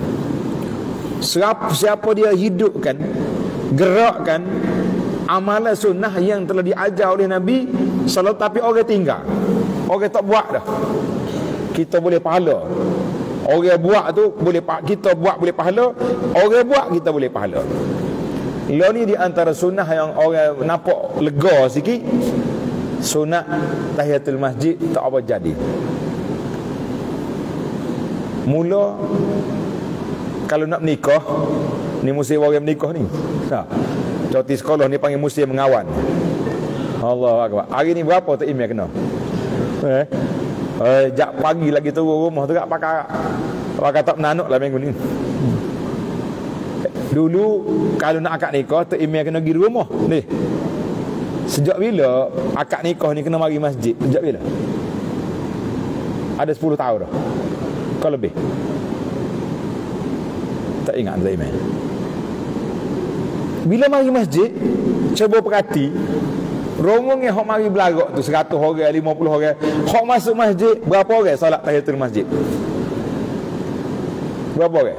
Siapa dia hidupkan, gerakkan amalan sunnah yang telah diajar oleh Nabi sallallahu, tapi orang tinggal, orang tak buat dah, kita boleh pahala. Orang buat tu boleh, kita buat boleh pahala, orang buat kita boleh pahala. Lo ni di antara sunnah yang orang nampak lega sikit. Sunat tahiyatul masjid tak apa jadi. Mula kalau nak menikah, ni musim orang menikah ni. Cuti sekolah ni panggil musim mengawan. Allahu akbar. Hari ni berapa tak email kena? Jak pagi lagi turun rumah tu tak pakai tak menanuk lah minggu ni. Dulu kalau nak akad nikah tu email kena pergi rumah ni. Sejak bila akad nikah ni kena mari masjid? Sejak bila? Ada 10 tahun dah. Kau lebih. Tak ingat dah email. Bila mari masjid, cuba perhati, rombongan yang hok mari belagak tu 100 orang, 50 orang. Hok masuk masjid, berapa orang solat tahiyatul masjid? Berapa orang?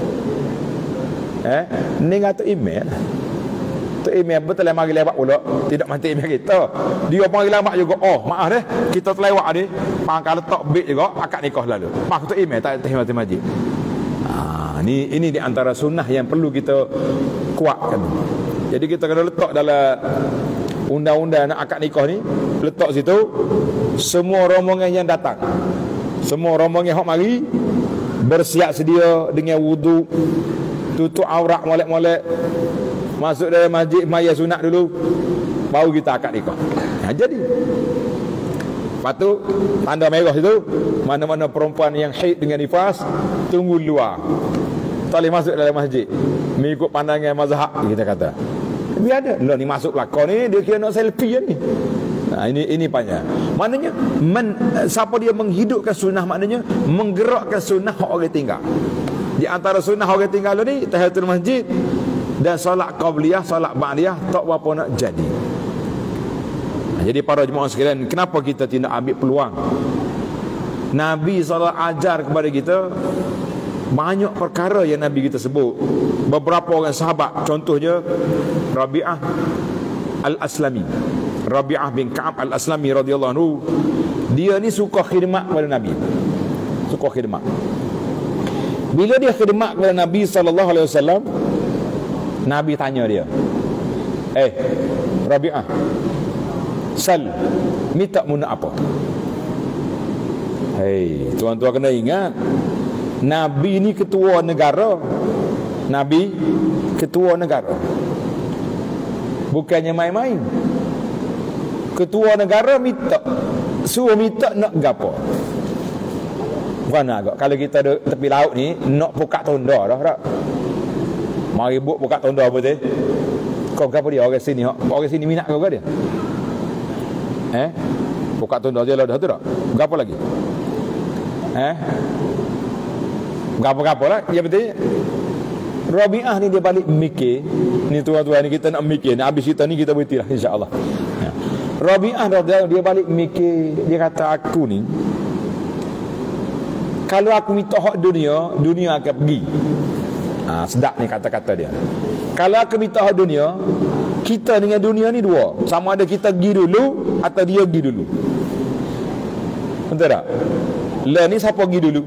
Ni kata email. Tu email betul mari lewat pula. Tidak mati email kita. Dia mari lewat juga. Oh, maaf deh. Kita terlewat ni. Pangkal letak beg juga akad nikah lalu. Pak tu email tak tahiyatul masjid. Ini di antara sunnah yang perlu kita kuatkan. Jadi kita kena letak dalam undang-undang nak akad nikah ni, letak situ semua rombongan yang datang, semua rombongan yang hok mari bersiap sedia dengan wudu, tutup aurat molek-molek, masuk dalam masjid maya sunat dulu, baru kita akad nikah. Jadi lepas tu tanda merah situ, mana-mana perempuan yang haid dengan nifas tunggu luar, tak boleh masuk dalam masjid mengikut pandangan mazhab kita kata. Biar ada lah ni masuk belakang ni, dia kira nak selfie ni. Ini panjang. Maknanya siapa dia menghidupkan sunnah, maknanya menggerakkan sunnah orang tinggal. Di antara sunnah orang tinggal ni tahiyatul masjid dan solat qabliyah, solat ba'diyah tak berapa nak jadi. Jadi para jemaah sekalian, kenapa kita tidak ambil peluang? Nabi SAW ajar kepada kita banyak perkara yang Nabi kita sebut. Beberapa orang sahabat, contohnya Rabi'ah Al-Aslami, Rabi'ah bin Ka'ab Al-Aslami radhiyallahu anhu, dia ni suka khidmat kepada Nabi. Suka khidmat. Bila dia khidmat kepada Nabi SAW, Nabi tanya dia, Rabi'ah, sal, minta muna apa? Tuan-tuan kena ingat, Nabi ni ketua negara. Nabi ketua negara, bukannya main-main. Ketua negara minta, suruh minta nak gapo. Bukan agak. Kalau kita duduk tepi laut ni, nak buka tenda dah tak? Mari buka tenda apa tu? Kau gapo dia orang sini minat kau ke dia? Buka tenda dia lah dah tu tak? Gapo lagi? Gapo-gapo lah. Yang penting Rabi'ah ni dia balik mikir. Ni tuan-tuan ni kita nak mikir. Habis kita ni kita berhenti lah insya-Allah. Rabi'ah dia balik mikir. Dia kata aku ni, kalau aku minta hak dunia akan pergi. Sedap ni kata-kata dia. Kalau aku minta hak dunia, kita dengan dunia ni dua. Sama ada kita pergi dulu atau dia pergi dulu. Betul tak? Lah ni siapa pergi dulu?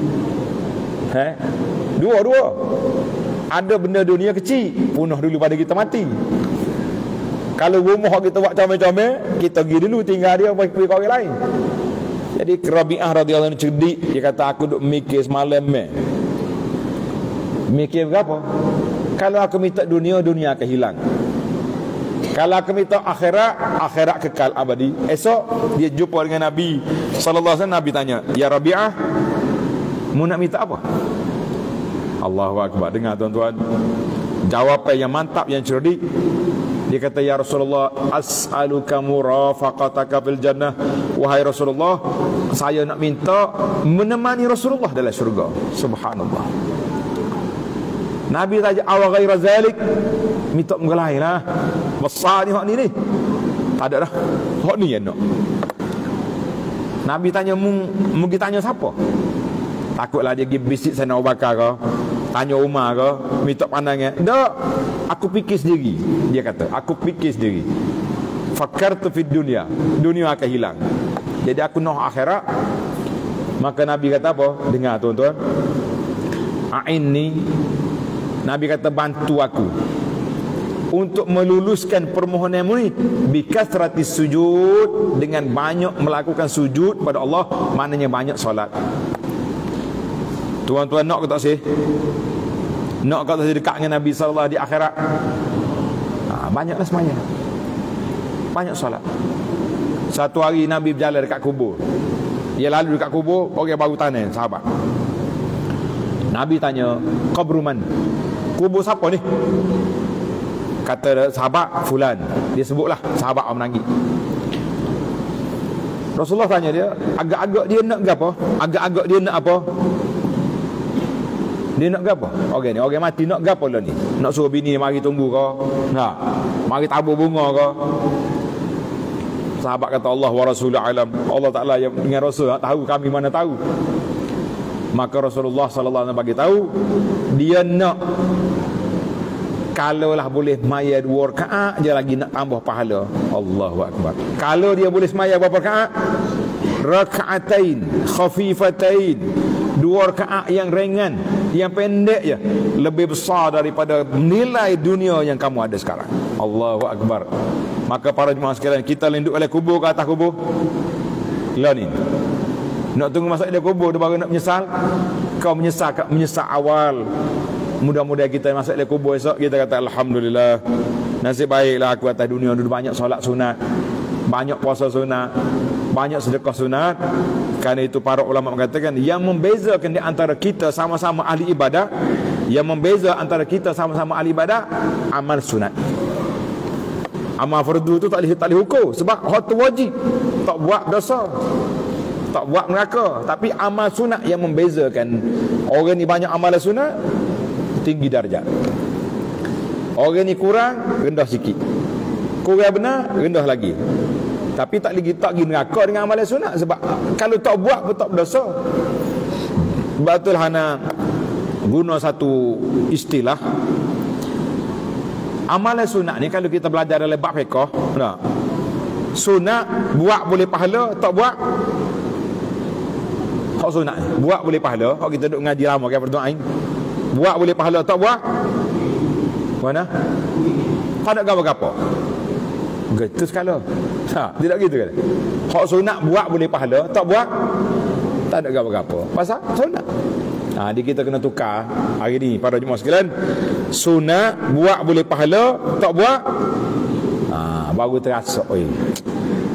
Dua-dua. Ada benda dunia kecil, punah dulu pada kita mati. Kalau rumah kita buat comel-comel, kita pergi dulu, tinggal dia pergi ke orang lain. Jadi Rabi'ah radhiyallahu anhu cerdik. Dia kata aku duk mikir semalam mikir berapa? Kalau aku minta dunia akan hilang. Kalau aku minta akhirat kekal abadi. Esok dia jumpa dengan Nabi sallallahu alaihi wasallam. Nabi tanya, "Ya Rabi'ah, mu nak minta apa?" Allahu akbar. Dengar tuan-tuan, jawapan yang mantap, yang cerdik. Dia kata, "Ya Rasulullah, as'aluka murafaqataka fil jannah." Wahai Rasulullah, saya nak minta menemani Rasulullah dalam syurga. Subhanallah. Nabi tanya, "Aw ghaira zalik?" Minta mengelai lah. Besar ni hak ni. Tak ada dah. Hak ni yang nak. Nabi tanya, mu tanya siapa? Takutlah dia pergi bisik sana Abu Bakar ke, tanya Umar ke, minta pandangan. Tak, aku fikir sendiri. Dia kata, aku fikir sendiri. Fakartu fid dunia akan hilang. Jadi aku nak akhirat. Maka Nabi kata apa? Dengar tuan-tuan. A'inni. Nabi kata, bantu aku untuk meluluskan permohonanmu ni bikasratis sujud, dengan banyak melakukan sujud pada Allah, maknanya banyak solat. Tuan-tuan nak ke tak sih? Nak ke tak sih dekat dengan Nabi sallallahu di akhirat? Banyaklah semuanya. Banyak solat. Satu hari Nabi berjalan dekat kubur. Dia lalu dekat kubur, orang baru tanya sahabat. Nabi tanya, "Qabru man?" Kubur siapa ni? Kata sahabat fulan. Dia sebutlah sahabat orang menangis. Rasulullah tanya dia, agak-agak dia nak apa? Agak-agak dia nak apa? Dia nak apa? Orang ni, orang mati nak apa lah ni? Nak suruh bini mari tunggu ke? Nak mari tabur bunga ke? Sahabat kata, Allah wa Rasulullah alam. Allah Ta'ala yang dengan Rasul tahu, kami mana tahu. Maka Rasulullah sallallahu alaihi wasallam bagi tahu, dia nak kalaulah boleh semaya 2 rakaat je lagi nak tambah pahala. Allahu akbar. Kalau dia boleh semaya berapa rakaat? Rakaatain khafifatain. 2 rakaat yang ringan, yang pendek je, lebih besar daripada nilai dunia yang kamu ada sekarang. Allahu akbar. Maka para jemaah sekalian, kita linduk oleh kubur ke atas kubur? Lah ni. Nak tunggu masuk dia kubur dia baru nak menyesal? Kau menyesal awal. Mudah-mudahan kita masuk dia kubur esok kita kata alhamdulillah, nasib baiklah aku atas dunia dulu banyak solat sunat, banyak puasa sunat, banyak sedekah sunat. Kerana itu para ulama mengatakan yang membezakan di antara kita sama-sama ahli ibadah, yang membeza antara kita sama-sama ahli ibadah, amal sunat. Amal fardu tu tak boleh hukum sebab hak tu wajib, tak buat dosa, tak buat neraka. Tapi amal sunat yang membezakan. Orang ni banyak amal sunat, tinggi darjat. Orang ni kurang, rendah sikit. Kurang benar, rendah lagi. Tapi tak pergi neraka dengan amal sunat. Sebab kalau tak buat pun tak berdosa. Betul hana guna satu istilah. Amalan sunat ni kalau kita belajar dalam bab fiqh, nah, sunat buat boleh pahala, tak buat hak sunat ni. Buat boleh pahala, hak kita duk ngaji lama kan berdoa ain. Buat boleh pahala, tak buat mana? Tak ada gapo-gapo. Gitu sekala. Tidak gitu kan. Hak sunat buat boleh pahala, tak buat tak ada gapo-gapo. Pasal sunat. Di kita kena tukar hari ni para jemaah sekalian. Sunat buat boleh pahala, tak buat baru terasa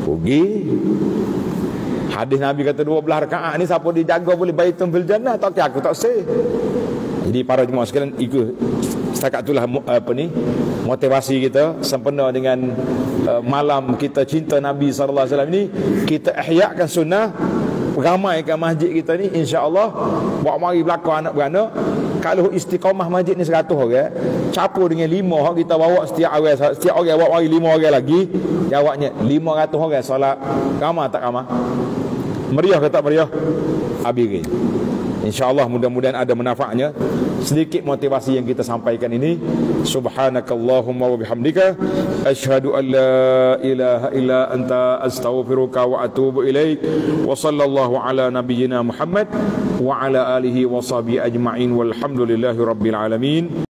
Rugi. Hadis Nabi kata 12 rakaat ni siapa dijaga boleh baitun fil jannah, tak aku tak say. Jadi para jemaah sekalian, ikut setakat itulah motivasi kita sempena dengan malam kita cinta Nabi sallallahu alaihi wasallam ni, kita ihyakan sunnah, ramaikan masjid kita ni, insya-Allah buat mari belakang anak beranak. Kalau istiqamah masjid ni 100 orang, capur dengan 5 orang kita bawa setiap orang bawa mari 5 orang lagi, jawabnya 500 orang solat. Ramai tak ramai? Meriah ke tak meriah? Habis. InsyaAllah mudah-mudahan ada manfaatnya. Sedikit motivasi yang kita sampaikan ini. Subhanakallahumma wa bihamdika asyhadu an la ilaha illa anta astaghfiruka wa atubu ilaik. Wa sallallahu ala nabiyyina Muhammad wa ala alihi wa sahbihi ajma'in walhamdulillahi rabbil alamin.